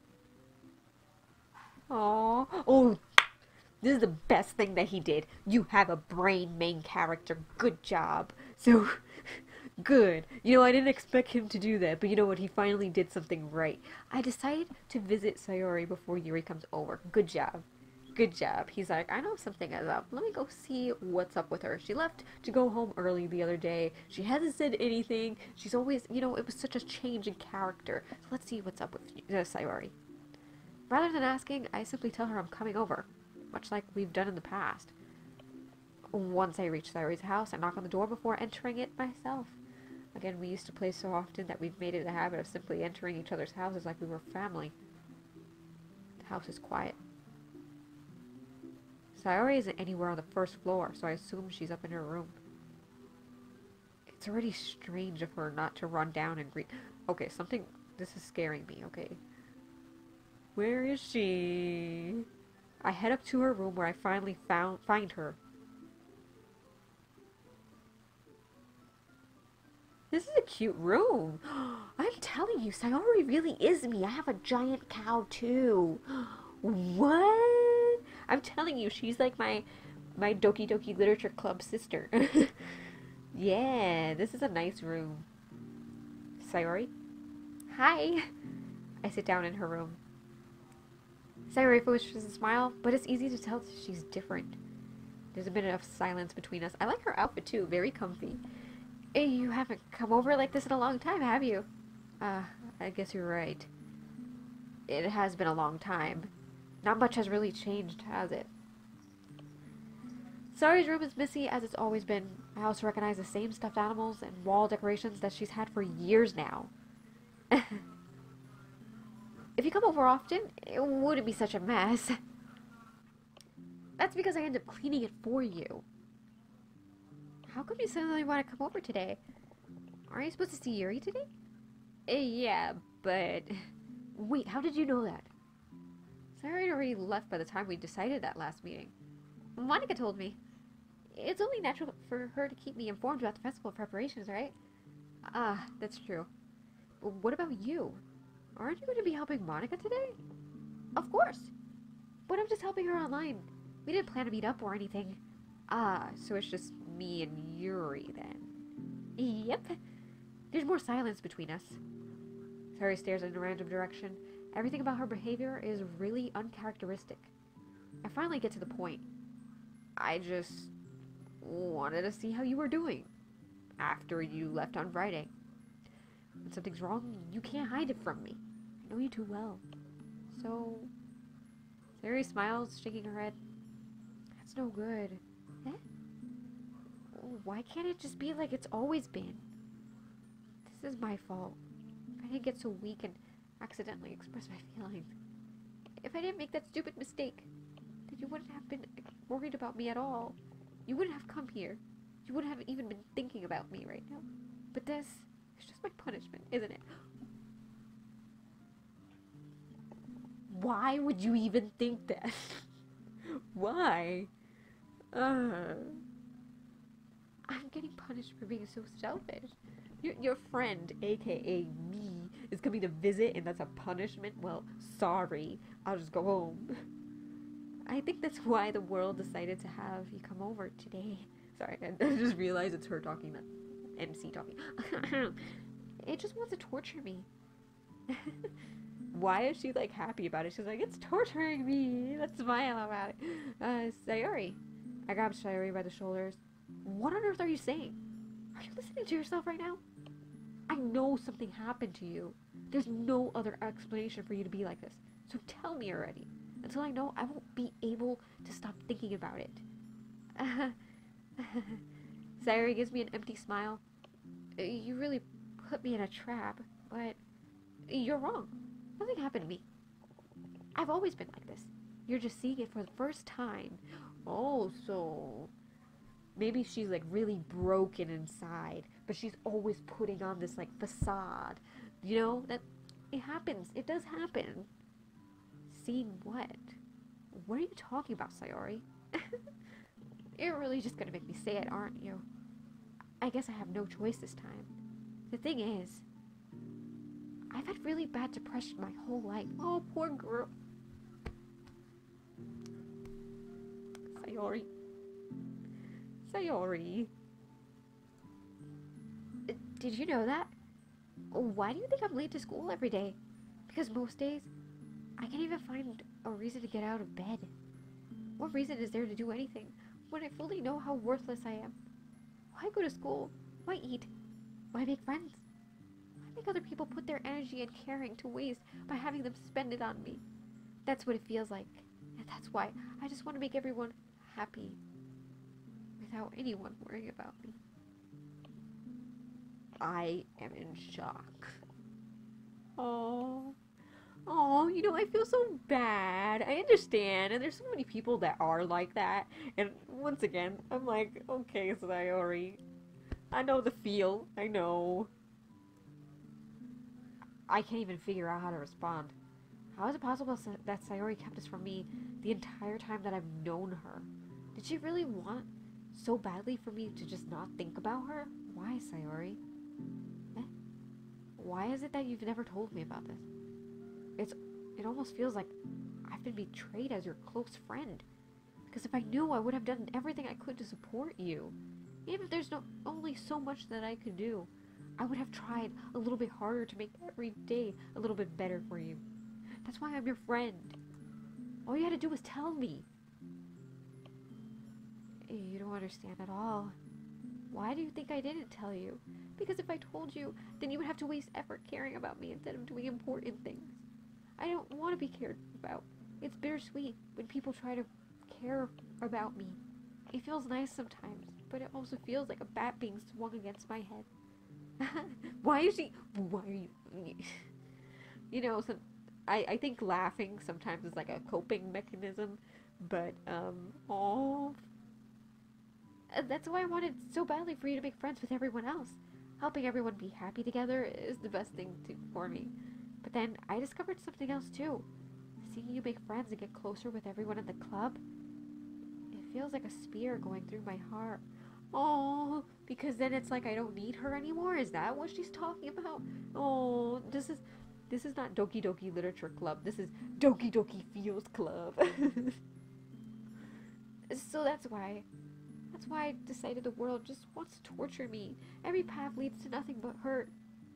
Aww. Oh, this is the best thing that he did. You have a brain main character. Good job. So, good. I didn't expect him to do that, but you know what? He finally did something right. I decided to visit Sayori before Yuri comes over. Good job. Good job. He's like, I know something is up. Let me go see what's up with her. She left to go home early the other day. She hasn't said anything. She's always, it was such a change in character. So let's see what's up with Sayori. Rather than asking, I simply tell her I'm coming over, much like we've done in the past. Once I reach Sayori's house, I knock on the door before entering it myself. Again, we used to play so often that we've made it a habit of simply entering each other's houses like we were family. The house is quiet. Sayori isn't anywhere on the first floor, so I assume she's up in her room. It's already strange of her not to run down and greet... Okay, this is scaring me, okay? Where is she? I head up to her room where I finally find her. This is a cute room. I'm telling you, Sayori really is me. I have a giant cow too. What? I'm telling you, she's like my Doki Doki Literature Club sister. Yeah, this is a nice room. Sayori? Hi. I sit down in her room. Sayori pushes a smile, but it's easy to tell she's different. There's a bit of silence between us. I like her outfit too, very comfy. Hey, you haven't come over like this in a long time, have you? I guess you're right. It has been a long time. Not much has really changed, has it? Sayori's room is messy as it's always been. I also recognize the same stuffed animals and wall decorations that she's had for years now. If you come over often, it wouldn't be such a mess. That's because I end up cleaning it for you. How come you suddenly want to come over today? Aren't you supposed to see Yuri today? Yeah, but... Wait, how did you know that? Sayori already left by the time we decided that last meeting. Monika told me. It's only natural for her to keep me informed about the festival preparations, right? Ah, that's true. But what about you? Aren't you going to be helping Monika today? Of course. But I'm just helping her online. We didn't plan to meet up or anything. Ah, so it's just me and Yuri then. Yep. There's more silence between us. Sayori stares in a random direction. Everything about her behavior is really uncharacteristic. I finally get to the point. I just wanted to see how you were doing after you left on Friday. When something's wrong, you can't hide it from me. I know you too well. So, Sayori smiles, shaking her head. That's no good. Eh? Why can't it just be like it's always been? This is my fault. If I didn't get so weak and accidentally express my feelings. If I didn't make that stupid mistake, then you wouldn't have been worried about me at all. You wouldn't have come here. You wouldn't have even been thinking about me right now. But this is just my punishment, isn't it? Why would you even think that? Why? I'm getting punished for being so selfish. Your friend, aka me, is coming to visit and that's a punishment? Well, sorry. I'll just go home. I think that's why the world decided to have you come over today. Sorry, I just realized it's her talking, not MC talking. It just wants to torture me. Why is she, like, happy about it? She's like, it's torturing me. Let's smile about it. Sayori. I grabbed Sayori by the shoulders. What on earth are you saying? Are you listening to yourself right now? I know something happened to you. There's no other explanation for you to be like this. So tell me already. Until I know, I won't be able to stop thinking about it. Sayori gives me an empty smile. You really put me in a trap, but you're wrong. Nothing happened to me. I've always been like this. You're just seeing it for the first time. Oh, so maybe she's like really broken inside, but she's always putting on this like facade. You know, that it happens. It does happen. Seeing what? What are you talking about, Sayori? You're really just gonna make me say it, aren't you? I guess I have no choice this time. The thing is, I've had really bad depression my whole life. Oh, poor girl. Sayori. Sayori. Did you know that? Why do you think I'm late to school every day? Because most days, I can't even find a reason to get out of bed. What reason is there to do anything when I fully know how worthless I am? Why go to school? Why eat? Why make friends? Why make other people put their energy and caring to waste by having them spend it on me? That's what it feels like. And that's why I just want to make everyone happy without anyone worrying about me. I am in shock. Oh. Oh, you know, I feel so bad. I understand, and there's so many people that are like that. And once again, I'm like, okay, Sayori, I know the feel. I know. I can't even figure out how to respond. How is it possible that Sayori kept this from me the entire time that I've known her? Did she really want so badly for me to just not think about her? Why, Sayori? Eh? Why is it that you've never told me about this? It almost feels like I've been betrayed as your close friend. Because if I knew, I would have done everything I could to support you. Even if there's only so much that I could do, I would have tried a little bit harder to make every day a little bit better for you. That's why I'm your friend. All you had to do was tell me. You don't understand at all. Why do you think I didn't tell you? Because if I told you, then you would have to waste effort caring about me instead of doing important things. I don't want to be cared about. It's bittersweet when people try to care about me. It feels nice sometimes, but it also feels like a bat being swung against my head. Why are you... You know, I think laughing sometimes is like a coping mechanism, but, that's why I wanted so badly for you to make friends with everyone else. Helping everyone be happy together is the best thing for me. But then I discovered something else too. Seeing you make friends and get closer with everyone in the club, it feels like a spear going through my heart. Oh, because then it's like I don't need her anymore? Is that what she's talking about? Oh, this is not Doki Doki Literature Club. This is Doki Doki Feels Club. So that's why I decided the world just wants to torture me. Every path leads to nothing but hurt.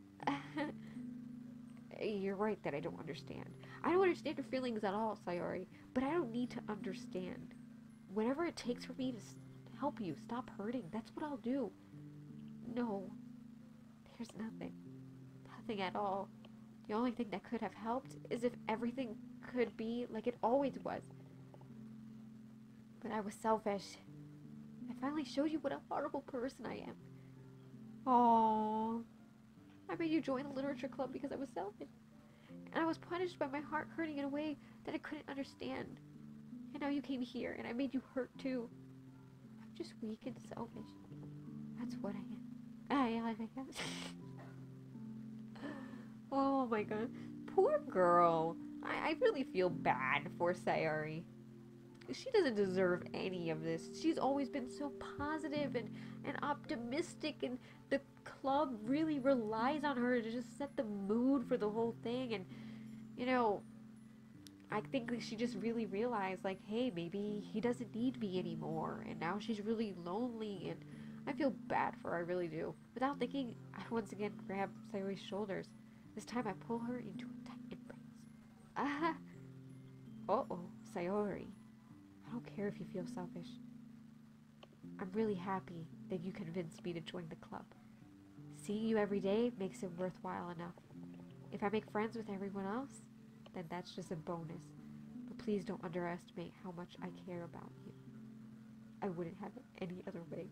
You're right that I don't understand. I don't understand your feelings at all, Sayori, but I don't need to understand. Whatever it takes for me to help you stop hurting, that's what I'll do. No, there's nothing. Nothing at all. The only thing that could have helped is if everything could be like it always was. But I was selfish. I finally showed you what a horrible person I am. Aww. I made you join the literature club because I was selfish. And I was punished by my heart hurting in a way that I couldn't understand. And now you came here and I made you hurt too. I'm just weak and selfish. That's what I am. Oh my god. Poor girl. I really feel bad for Sayori. She doesn't deserve any of this. She's always been so positive and optimistic, and the club really relies on her to just set the mood for the whole thing. And, you know, I think that she just really realized, like, hey, maybe he doesn't need me anymore. And now she's really lonely, and I feel bad for her, I really do. Without thinking, I once again grab Sayori's shoulders. This time I pull her into a tight embrace. Uh-oh, Sayori. I don't care if you feel selfish. I'm really happy that you convinced me to join the club. Seeing you every day makes it worthwhile enough. If I make friends with everyone else, then that's just a bonus. But please don't underestimate how much I care about you. I wouldn't have it any other way.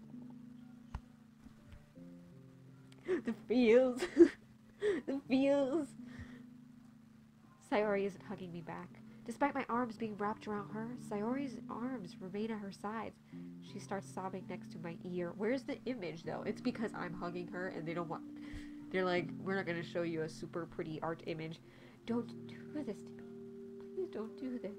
The feels. The feels. Sayori isn't hugging me back. Despite my arms being wrapped around her, Sayori's arms remain at her sides. She starts sobbing next to my ear. Where's the image, though? It's because I'm hugging her and they don't want... They're like, we're not going to show you a super pretty art image. Don't do this to me. Please don't do this.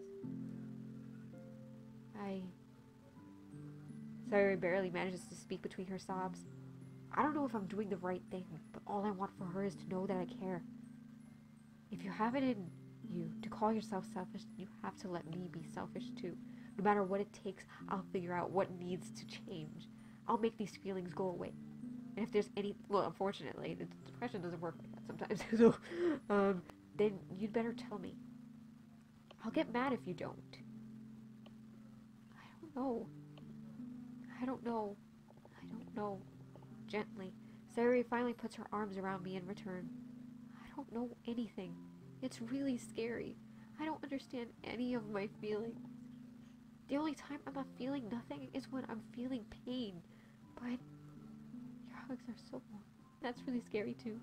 Sayori barely manages to speak between her sobs. I don't know if I'm doing the right thing, but all I want for her is to know that I care. If you have it in you to call yourself selfish, you have to let me be selfish too. No matter what it takes, I'll figure out what needs to change. I'll make these feelings go away. And if there's any... Well, unfortunately, the depression doesn't work like that sometimes. So, then you'd better tell me. I'll get mad if you don't. I don't know. Gently, Sayori finally puts her arms around me in return. I don't know anything. It's really scary. I don't understand any of my feelings. The only time I'm not feeling nothing is when I'm feeling pain. But your hugs are so warm. That's really scary too.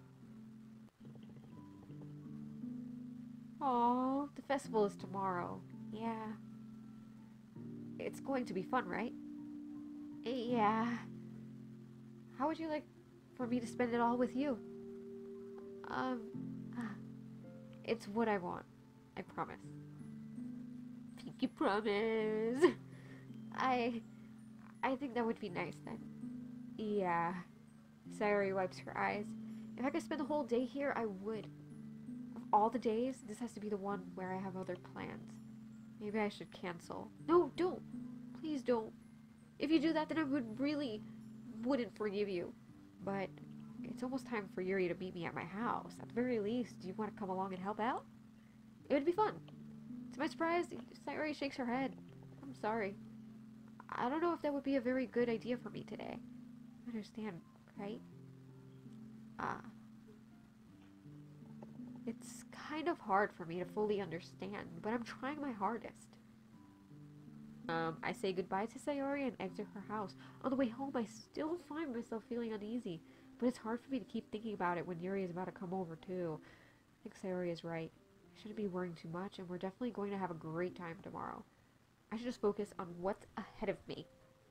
Aww, the festival is tomorrow. Yeah. It's going to be fun, right? Yeah. How would you like for me to spend it all with you? It's what I want. I promise. Pinky promise. I I think that would be nice then. Yeah. Sayori wipes her eyes. If I could spend the whole day here, I would. Of all the days, this has to be the one where I have other plans. Maybe I should cancel. No, don't. Please don't. If you do that, then I wouldn't forgive you. But it's almost time for Yuri to meet me at my house. At the very least, do you want to come along and help out? It would be fun. To my surprise, Sayori shakes her head. I'm sorry. I don't know if that would be a very good idea for me today. I understand, right? It's kind of hard for me to fully understand, but I'm trying my hardest. I say goodbye to Sayori and exit her house. On the way home, I still find myself feeling uneasy, but it's hard for me to keep thinking about it when Yuri is about to come over, too. I think Sayori is right. I shouldn't be worrying too much, and we're definitely going to have a great time tomorrow. I should just focus on what's ahead of me.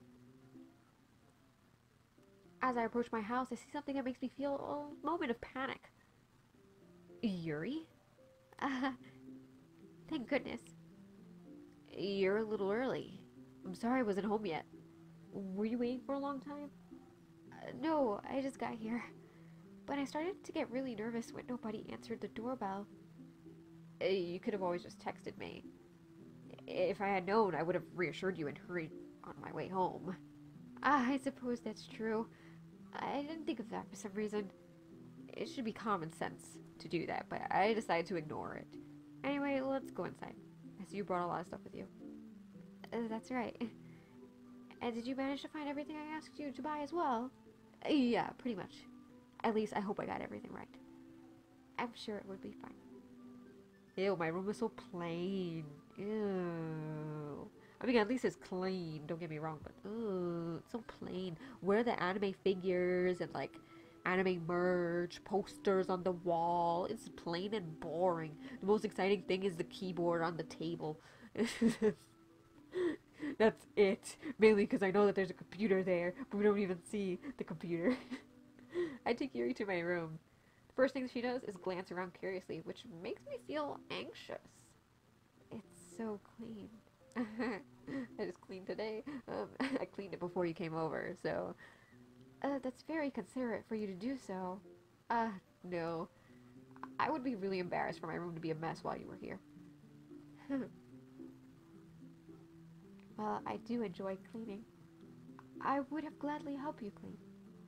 As I approach my house, I see something that makes me feel a moment of panic. Yuri? Thank goodness. You're a little early. I'm sorry I wasn't home yet. Were you waiting for a long time? No, I just got here. But I started to get really nervous when nobody answered the doorbell. You could have always just texted me. If I had known, I would have reassured you and hurried on my way home. I suppose that's true. I didn't think of that for some reason. It should be common sense to do that, but I decided to ignore it. Anyway, let's go inside. I see you brought a lot of stuff with you. That's right. And did you manage to find everything I asked you to buy as well? Yeah, pretty much. At least I hope I got everything right. I'm sure it would be fine. Ew, my room is so plain. Ew. I mean, at least it's clean, don't get me wrong, but it's so plain. Where are the anime figures and, like, anime merch, posters on the wall? It's plain and boring. The most exciting thing is the keyboard on the table. That's it. Mainly because I know that there's a computer there, but we don't even see the computer. I take Yuri to my room. The first thing she does is glance around curiously, which makes me feel anxious. It's so clean. I just cleaned today. I cleaned it before you came over, so... that's very considerate for you to do so. No. I would be really embarrassed for my room to be a mess while you were here. Well, I do enjoy cleaning. I would have gladly helped you clean.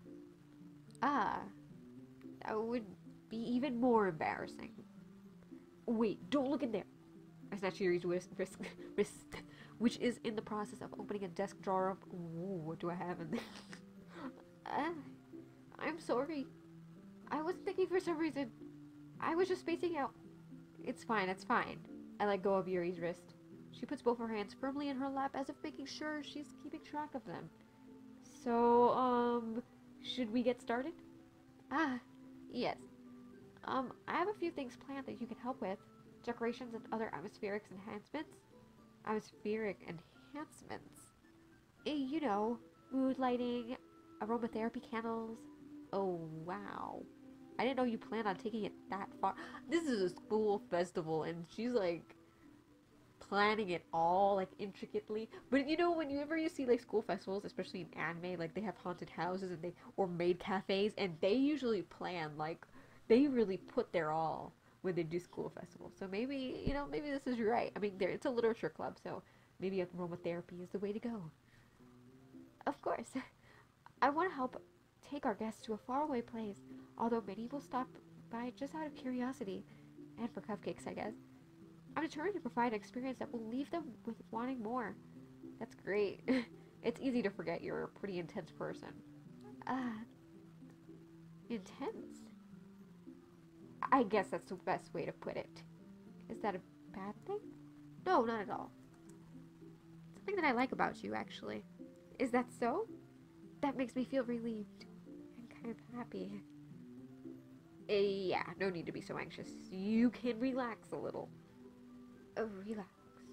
That would be even more embarrassing. Wait, don't look in there. I snatch Yuri's wrist, which is in the process of opening a desk drawer up. Ooh, what do I have in there? I'm sorry. I wasn't thinking for some reason. I was just spacing out. It's fine, it's fine. I let go of Yuri's wrist. She puts both her hands firmly in her lap as if making sure she's keeping track of them. So, should we get started? Yes. I have a few things planned that you can help with. Decorations and other atmospheric enhancements. Atmospheric enhancements. You know, mood lighting, aromatherapy candles. Oh, wow. I didn't know you planned on taking it that far. This is a school festival, and she's, like, planning it all, like, intricately. But, you know, whenever you see, like, school festivals, especially in anime, like, they have haunted houses and or maid cafes, and they usually plan, like, they really put their all when they do school festivals. So maybe, you know, maybe this is right. I mean, it's a literature club, so maybe aromatherapy is the way to go. Of course. I want to help take our guests to a faraway place, although many will stop by just out of curiosity, and for cupcakes, I guess. I'm determined to provide an experience that will leave them with wanting more. That's great. It's easy to forget you're a pretty intense person. Intense? I guess that's the best way to put it. Is that a bad thing? No, not at all. Something that I like about you, actually. Is that so? That makes me feel relieved and kind of happy. Yeah, no need to be so anxious. You can relax a little. Relax.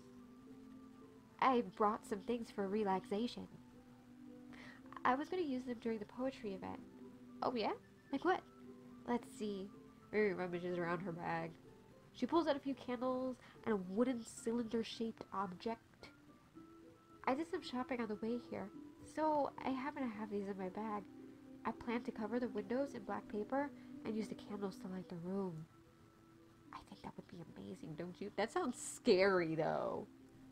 I brought some things for relaxation. I was going to use them during the poetry event. Oh yeah? Like what? Let's see. Mary rummages around her bag. She pulls out a few candles and a wooden cylinder-shaped object. I did some shopping on the way here, so I happen to have these in my bag. I plan to cover the windows in black paper and use the candles to light the room. I think that would be amazing, don't you? That sounds scary, though.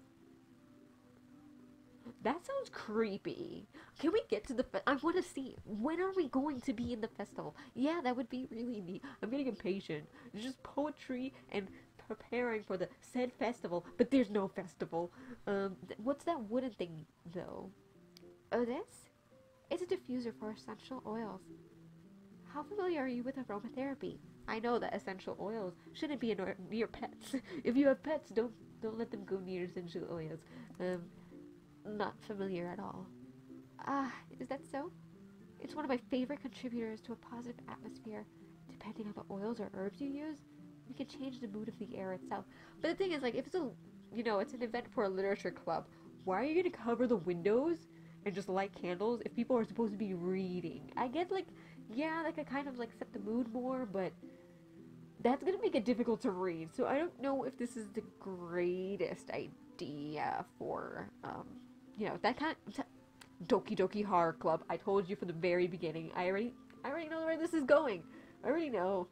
That sounds creepy. Can we get to the I want to see. When are we going to be in the festival? Yeah, that would be really neat. I'm getting impatient. It's just poetry and preparing for the said festival, but there's no festival. What's that wooden thing, though? Oh, this? It's a diffuser for essential oils. How familiar are you with aromatherapy? I know that essential oils shouldn't be near pets. If you have pets, don't let them go near essential oils. Not familiar at all. Ah, is that so? It's one of my favorite contributors to a positive atmosphere. Depending on the oils or herbs you use, you can change the mood of the air itself. But the thing is, like, if it's it's an event for a literature club, why are you gonna cover the windows and just light candles if people are supposed to be reading? I get, like, yeah, that could kind of, like, set the mood more, but that's gonna make it difficult to read. So I don't know if this is the greatest idea for, that kind of Doki Doki Horror Club. I told you from the very beginning. I already know where this is going. I already know.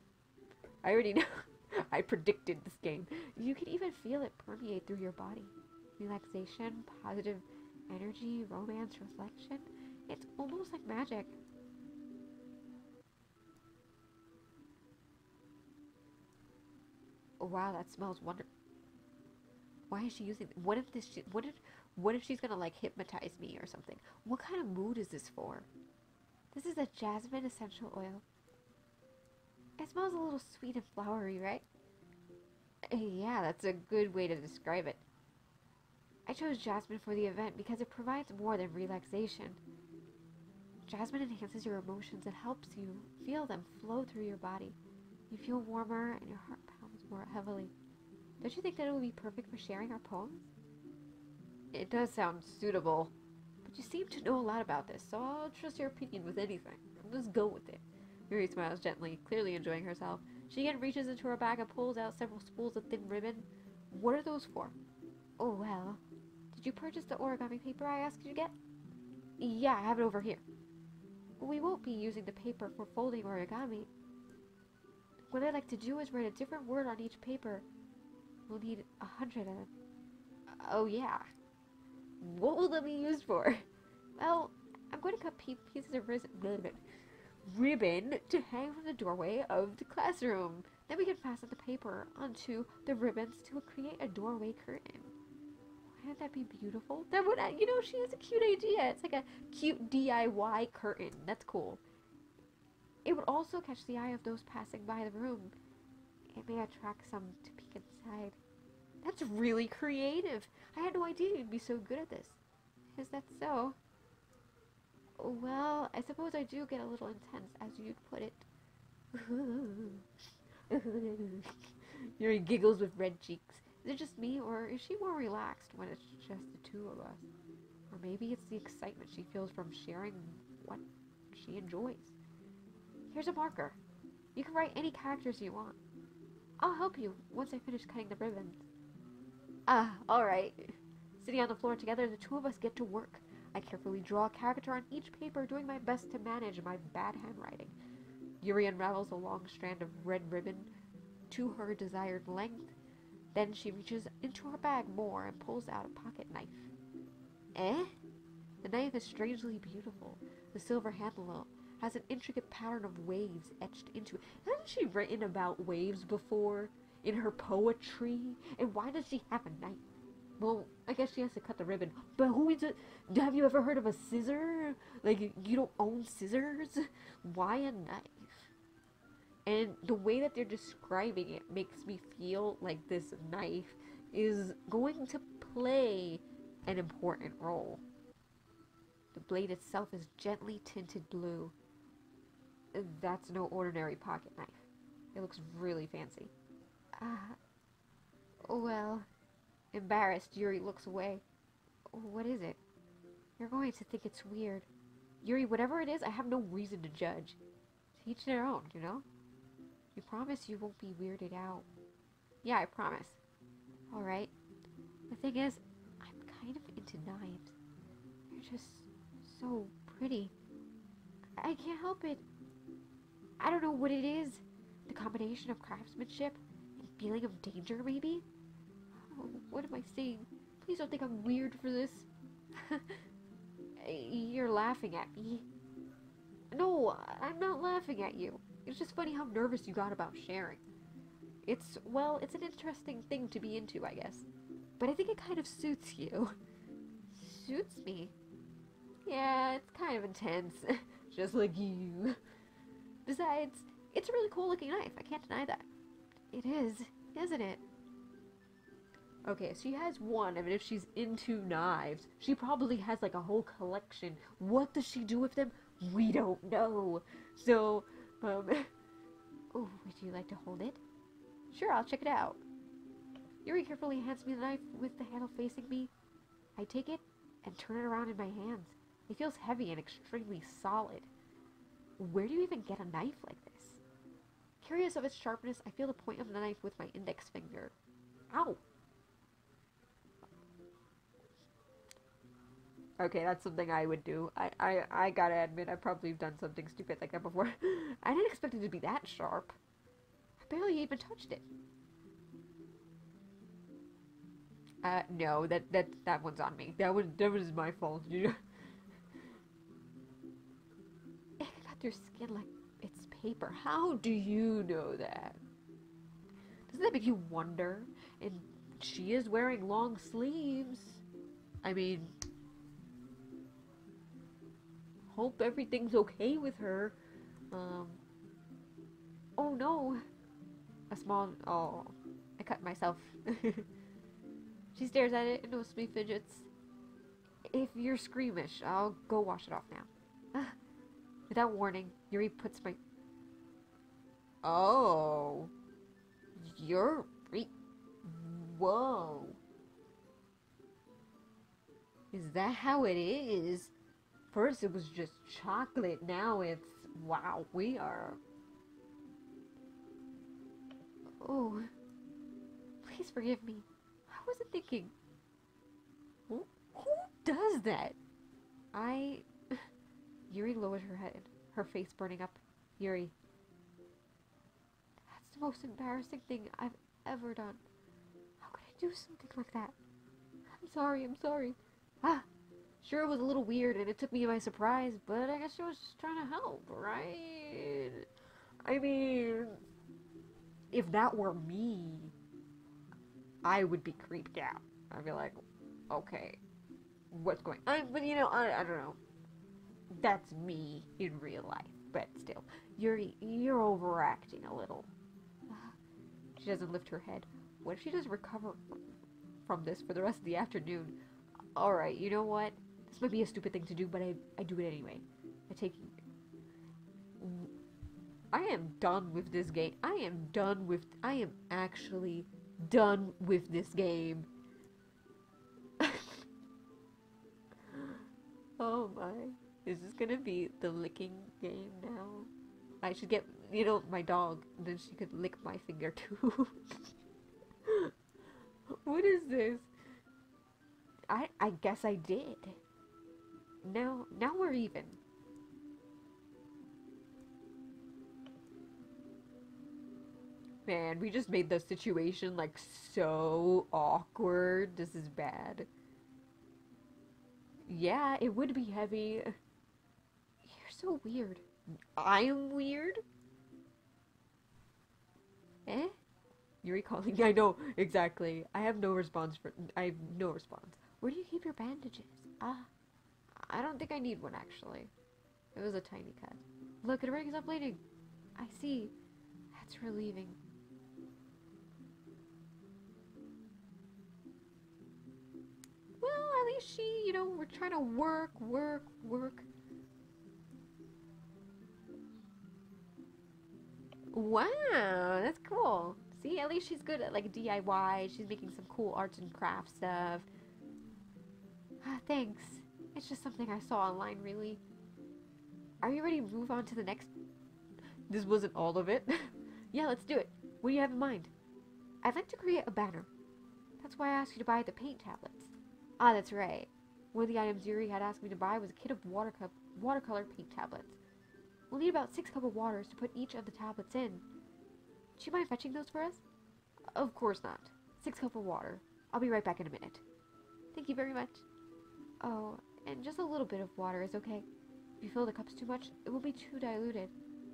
I predicted this game. You can even feel it permeate through your body. Relaxation, positive energy, romance, reflection. It's almost like magic. Oh, wow, that smells wonderful. Why is she using? What if she's gonna, like, hypnotize me or something? What kind of mood is this for? This is a jasmine essential oil. It smells a little sweet and flowery, right? Yeah, that's a good way to describe it. I chose jasmine for the event because it provides more than relaxation. Jasmine enhances your emotions and helps you feel them flow through your body. You feel warmer and your heart pounds more heavily. Don't you think that it would be perfect for sharing our poems? It does sound suitable, but you seem to know a lot about this, so I'll trust your opinion with anything. Let's go with it. Yuri smiles gently, clearly enjoying herself. She again reaches into her bag and pulls out several spools of thin ribbon. What are those for? Oh, well. Did you purchase the origami paper I asked you to get? Yeah, I have it over here. We won't be using the paper for folding origami. What I'd like to do is write a different word on each paper. We'll need 100 of them. Oh, yeah. What will that be used for? Well, I'm going to cut pieces of ribbon to hang from the doorway of the classroom. Then we can fasten the paper onto the ribbons to create a doorway curtain. Wouldn't that be beautiful? That would, she has a cute idea. It's like a cute DIY curtain. That's cool. It would also catch the eye of those passing by the room. It may attract some to peek inside. That's really creative. I had no idea you'd be so good at this. Is that so? Well, I suppose I do get a little intense, as you'd put it. Yuri giggles with red cheeks. Is it just me, or is she more relaxed when it's just the two of us? Or maybe it's the excitement she feels from sharing what she enjoys. Here's a marker. You can write any characters you want. I'll help you once I finish cutting the ribbons. Alright. Sitting on the floor together, the two of us get to work. I carefully draw a character on each paper, doing my best to manage my bad handwriting. Yuri unravels a long strand of red ribbon to her desired length. Then she reaches into her bag more and pulls out a pocket knife. Eh? The knife is strangely beautiful. The silver handle has an intricate pattern of waves etched into it. Hasn't she written about waves before in her poetry? And why does she have a knife? Well, I guess she has to cut the ribbon. But who is it? Have you ever heard of a scissor? Like, you don't own scissors? Why a knife? And the way that they're describing it makes me feel like this knife is going to play an important role. The blade itself is gently tinted blue. That's no ordinary pocket knife. It looks really fancy. Well... Embarrassed, Yuri looks away. What is it? You're going to think it's weird. Yuri, whatever it is, I have no reason to judge. To each their own, you know? You promise you won't be weirded out. Yeah, I promise. Alright. The thing is, I'm kind of into knives. They're just so pretty. I can't help it. I don't know what it is. The combination of craftsmanship and feeling of danger, maybe? Oh, what am I saying? Please don't think I'm weird for this. You're laughing at me. No, I'm not laughing at you. It's just funny how nervous you got about sharing. Well, it's an interesting thing to be into, I guess. But I think it kind of suits you. Suits me? Yeah, it's kind of intense. Just like you. Besides, it's a really cool looking knife. I can't deny that. It is, isn't it? Okay, she has one, and if she's into knives, she probably has like a whole collection. What does she do with them? We don't know. So, oh, would you like to hold it? Sure, I'll check it out. Yuri carefully hands me the knife with the handle facing me. I take it and turn it around in my hands. It feels heavy and extremely solid. Where do you even get a knife like this? Curious of its sharpness, I feel the point of the knife with my index finger. Ow! Okay, that's something I would do. I gotta admit, I've probably done something stupid like that before. I didn't expect it to be that sharp. I barely even touched it. No, that one's on me. That was my fault. It got through skin like it's paper. How do you know that? Doesn't that make you wonder? And she is wearing long sleeves. I mean, hope everything's okay with her. Oh no. Oh, I cut myself. She stares at it and knows me fidgets. If you're squeamish, I'll go wash it off now. Without warning, Yuri puts my... Oh. Whoa. Is that how it is? First it was just chocolate, now it's... Wow, we are... Oh. Please forgive me. I wasn't thinking. Who does that? Yuri lowered her head, her face burning up. Yuri. That's the most embarrassing thing I've ever done. How could I do something like that? I'm sorry. Sure it was a little weird and it took me by surprise, but I guess she was just trying to help, right? I mean, if that were me, I would be creeped out. I'd be like, okay, what's going on? But you know, I don't know. That's me in real life, but still. You're overacting a little. She doesn't lift her head. What if she doesn't recover from this for the rest of the afternoon? Alright, you know what? This might be a stupid thing to do, but I do it anyway. I am done with this game. I am actually done with this game. Oh my. Is this gonna be the licking game now? I should get, my dog, then she could lick my finger too. What is this? I guess I did. Now we're even. Man, we just made the situation, like, so awkward. This is bad. Yeah, it would be heavy. You're so weird. I am weird? Eh? You're recalling? I know, exactly. I have no response. Where do you keep your bandages? I don't think I need one, actually. It was a tiny cut. Look, it already stopped bleeding. I see. That's relieving. Well, at least she, we're trying to work. Wow, that's cool. See, at least she's good at, like, DIY. She's making some cool arts and crafts stuff. Thanks. It's just something I saw online, really. Are you ready to move on to the next? This wasn't all of it. Yeah, let's do it. What do you have in mind? I'd like to create a banner. That's why I asked you to buy the paint tablets. Ah, that's right. One of the items Yuri had asked me to buy was a kit of watercolor paint tablets. We'll need about 6 cups of waters to put each of the tablets in. Do you mind fetching those for us? Of course not. 6 cups of water. I'll be right back in a minute. Thank you very much. Oh, and just a little bit of water is okay. If you fill the cups too much, it will be too diluted.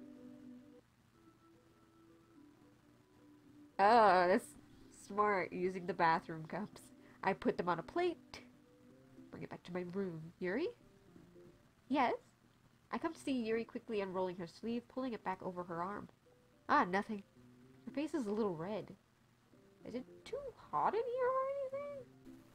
Oh, that's smart, using the bathroom cups. I put them on a plate. Bring it back to my room. Yuri? Yes? I come to see Yuri quickly unrolling her sleeve, pulling it back over her arm. Ah, nothing. Your face is a little red. Is it too hot in here or anything?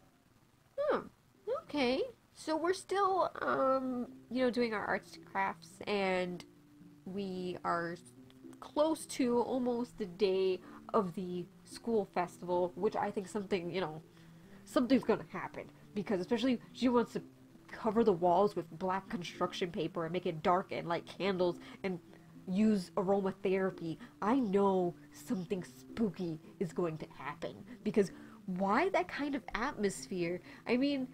Okay. So we're still, doing our arts crafts, and we are close to almost the day of the school festival, which I think something's gonna happen. Because especially she wants to cover the walls with black construction paper and make it dark and light candles and use aromatherapy. I know something spooky is going to happen. Because why that kind of atmosphere? I mean,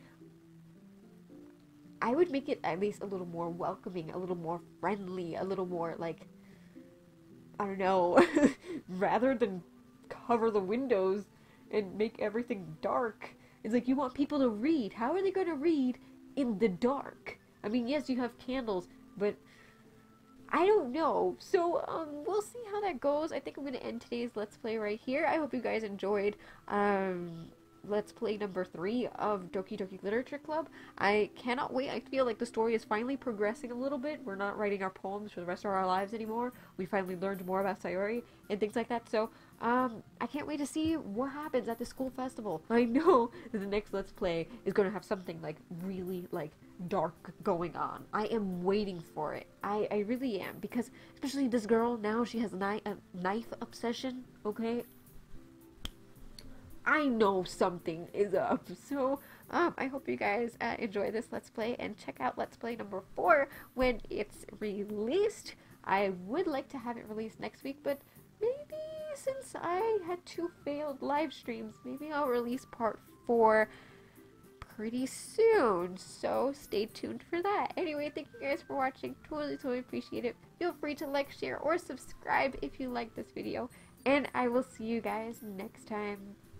I would make it at least a little more welcoming, a little more friendly, a little more like, I don't know, rather than cover the windows and make everything dark. It's like you want people to read. How are they going to read in the dark? I mean, yes, you have candles, but I don't know. So, we'll see how that goes. I think I'm going to end today's Let's Play right here. I hope you guys enjoyed, Let's Play number 3 of Doki Doki Literature Club. I cannot wait. I feel like the story is finally progressing a little bit. We're not writing our poems for the rest of our lives anymore. We finally learned more about Sayori and things like that. So, I can't wait to see what happens at the school festival. I know that the next Let's Play is going to have something, like, really, like, dark going on. I am waiting for it. I really am. Because, especially this girl, now she has a knife obsession, okay? I know something is up. So, I hope you guys enjoy this Let's Play and check out Let's Play number 4 when it's released. I would like to have it released next week, but maybe since I had 2 failed live streams, maybe I'll release part 4 pretty soon. So, stay tuned for that. Anyway, thank you guys for watching. Totally appreciate it. Feel free to like, share, or subscribe if you like this video. And I will see you guys next time.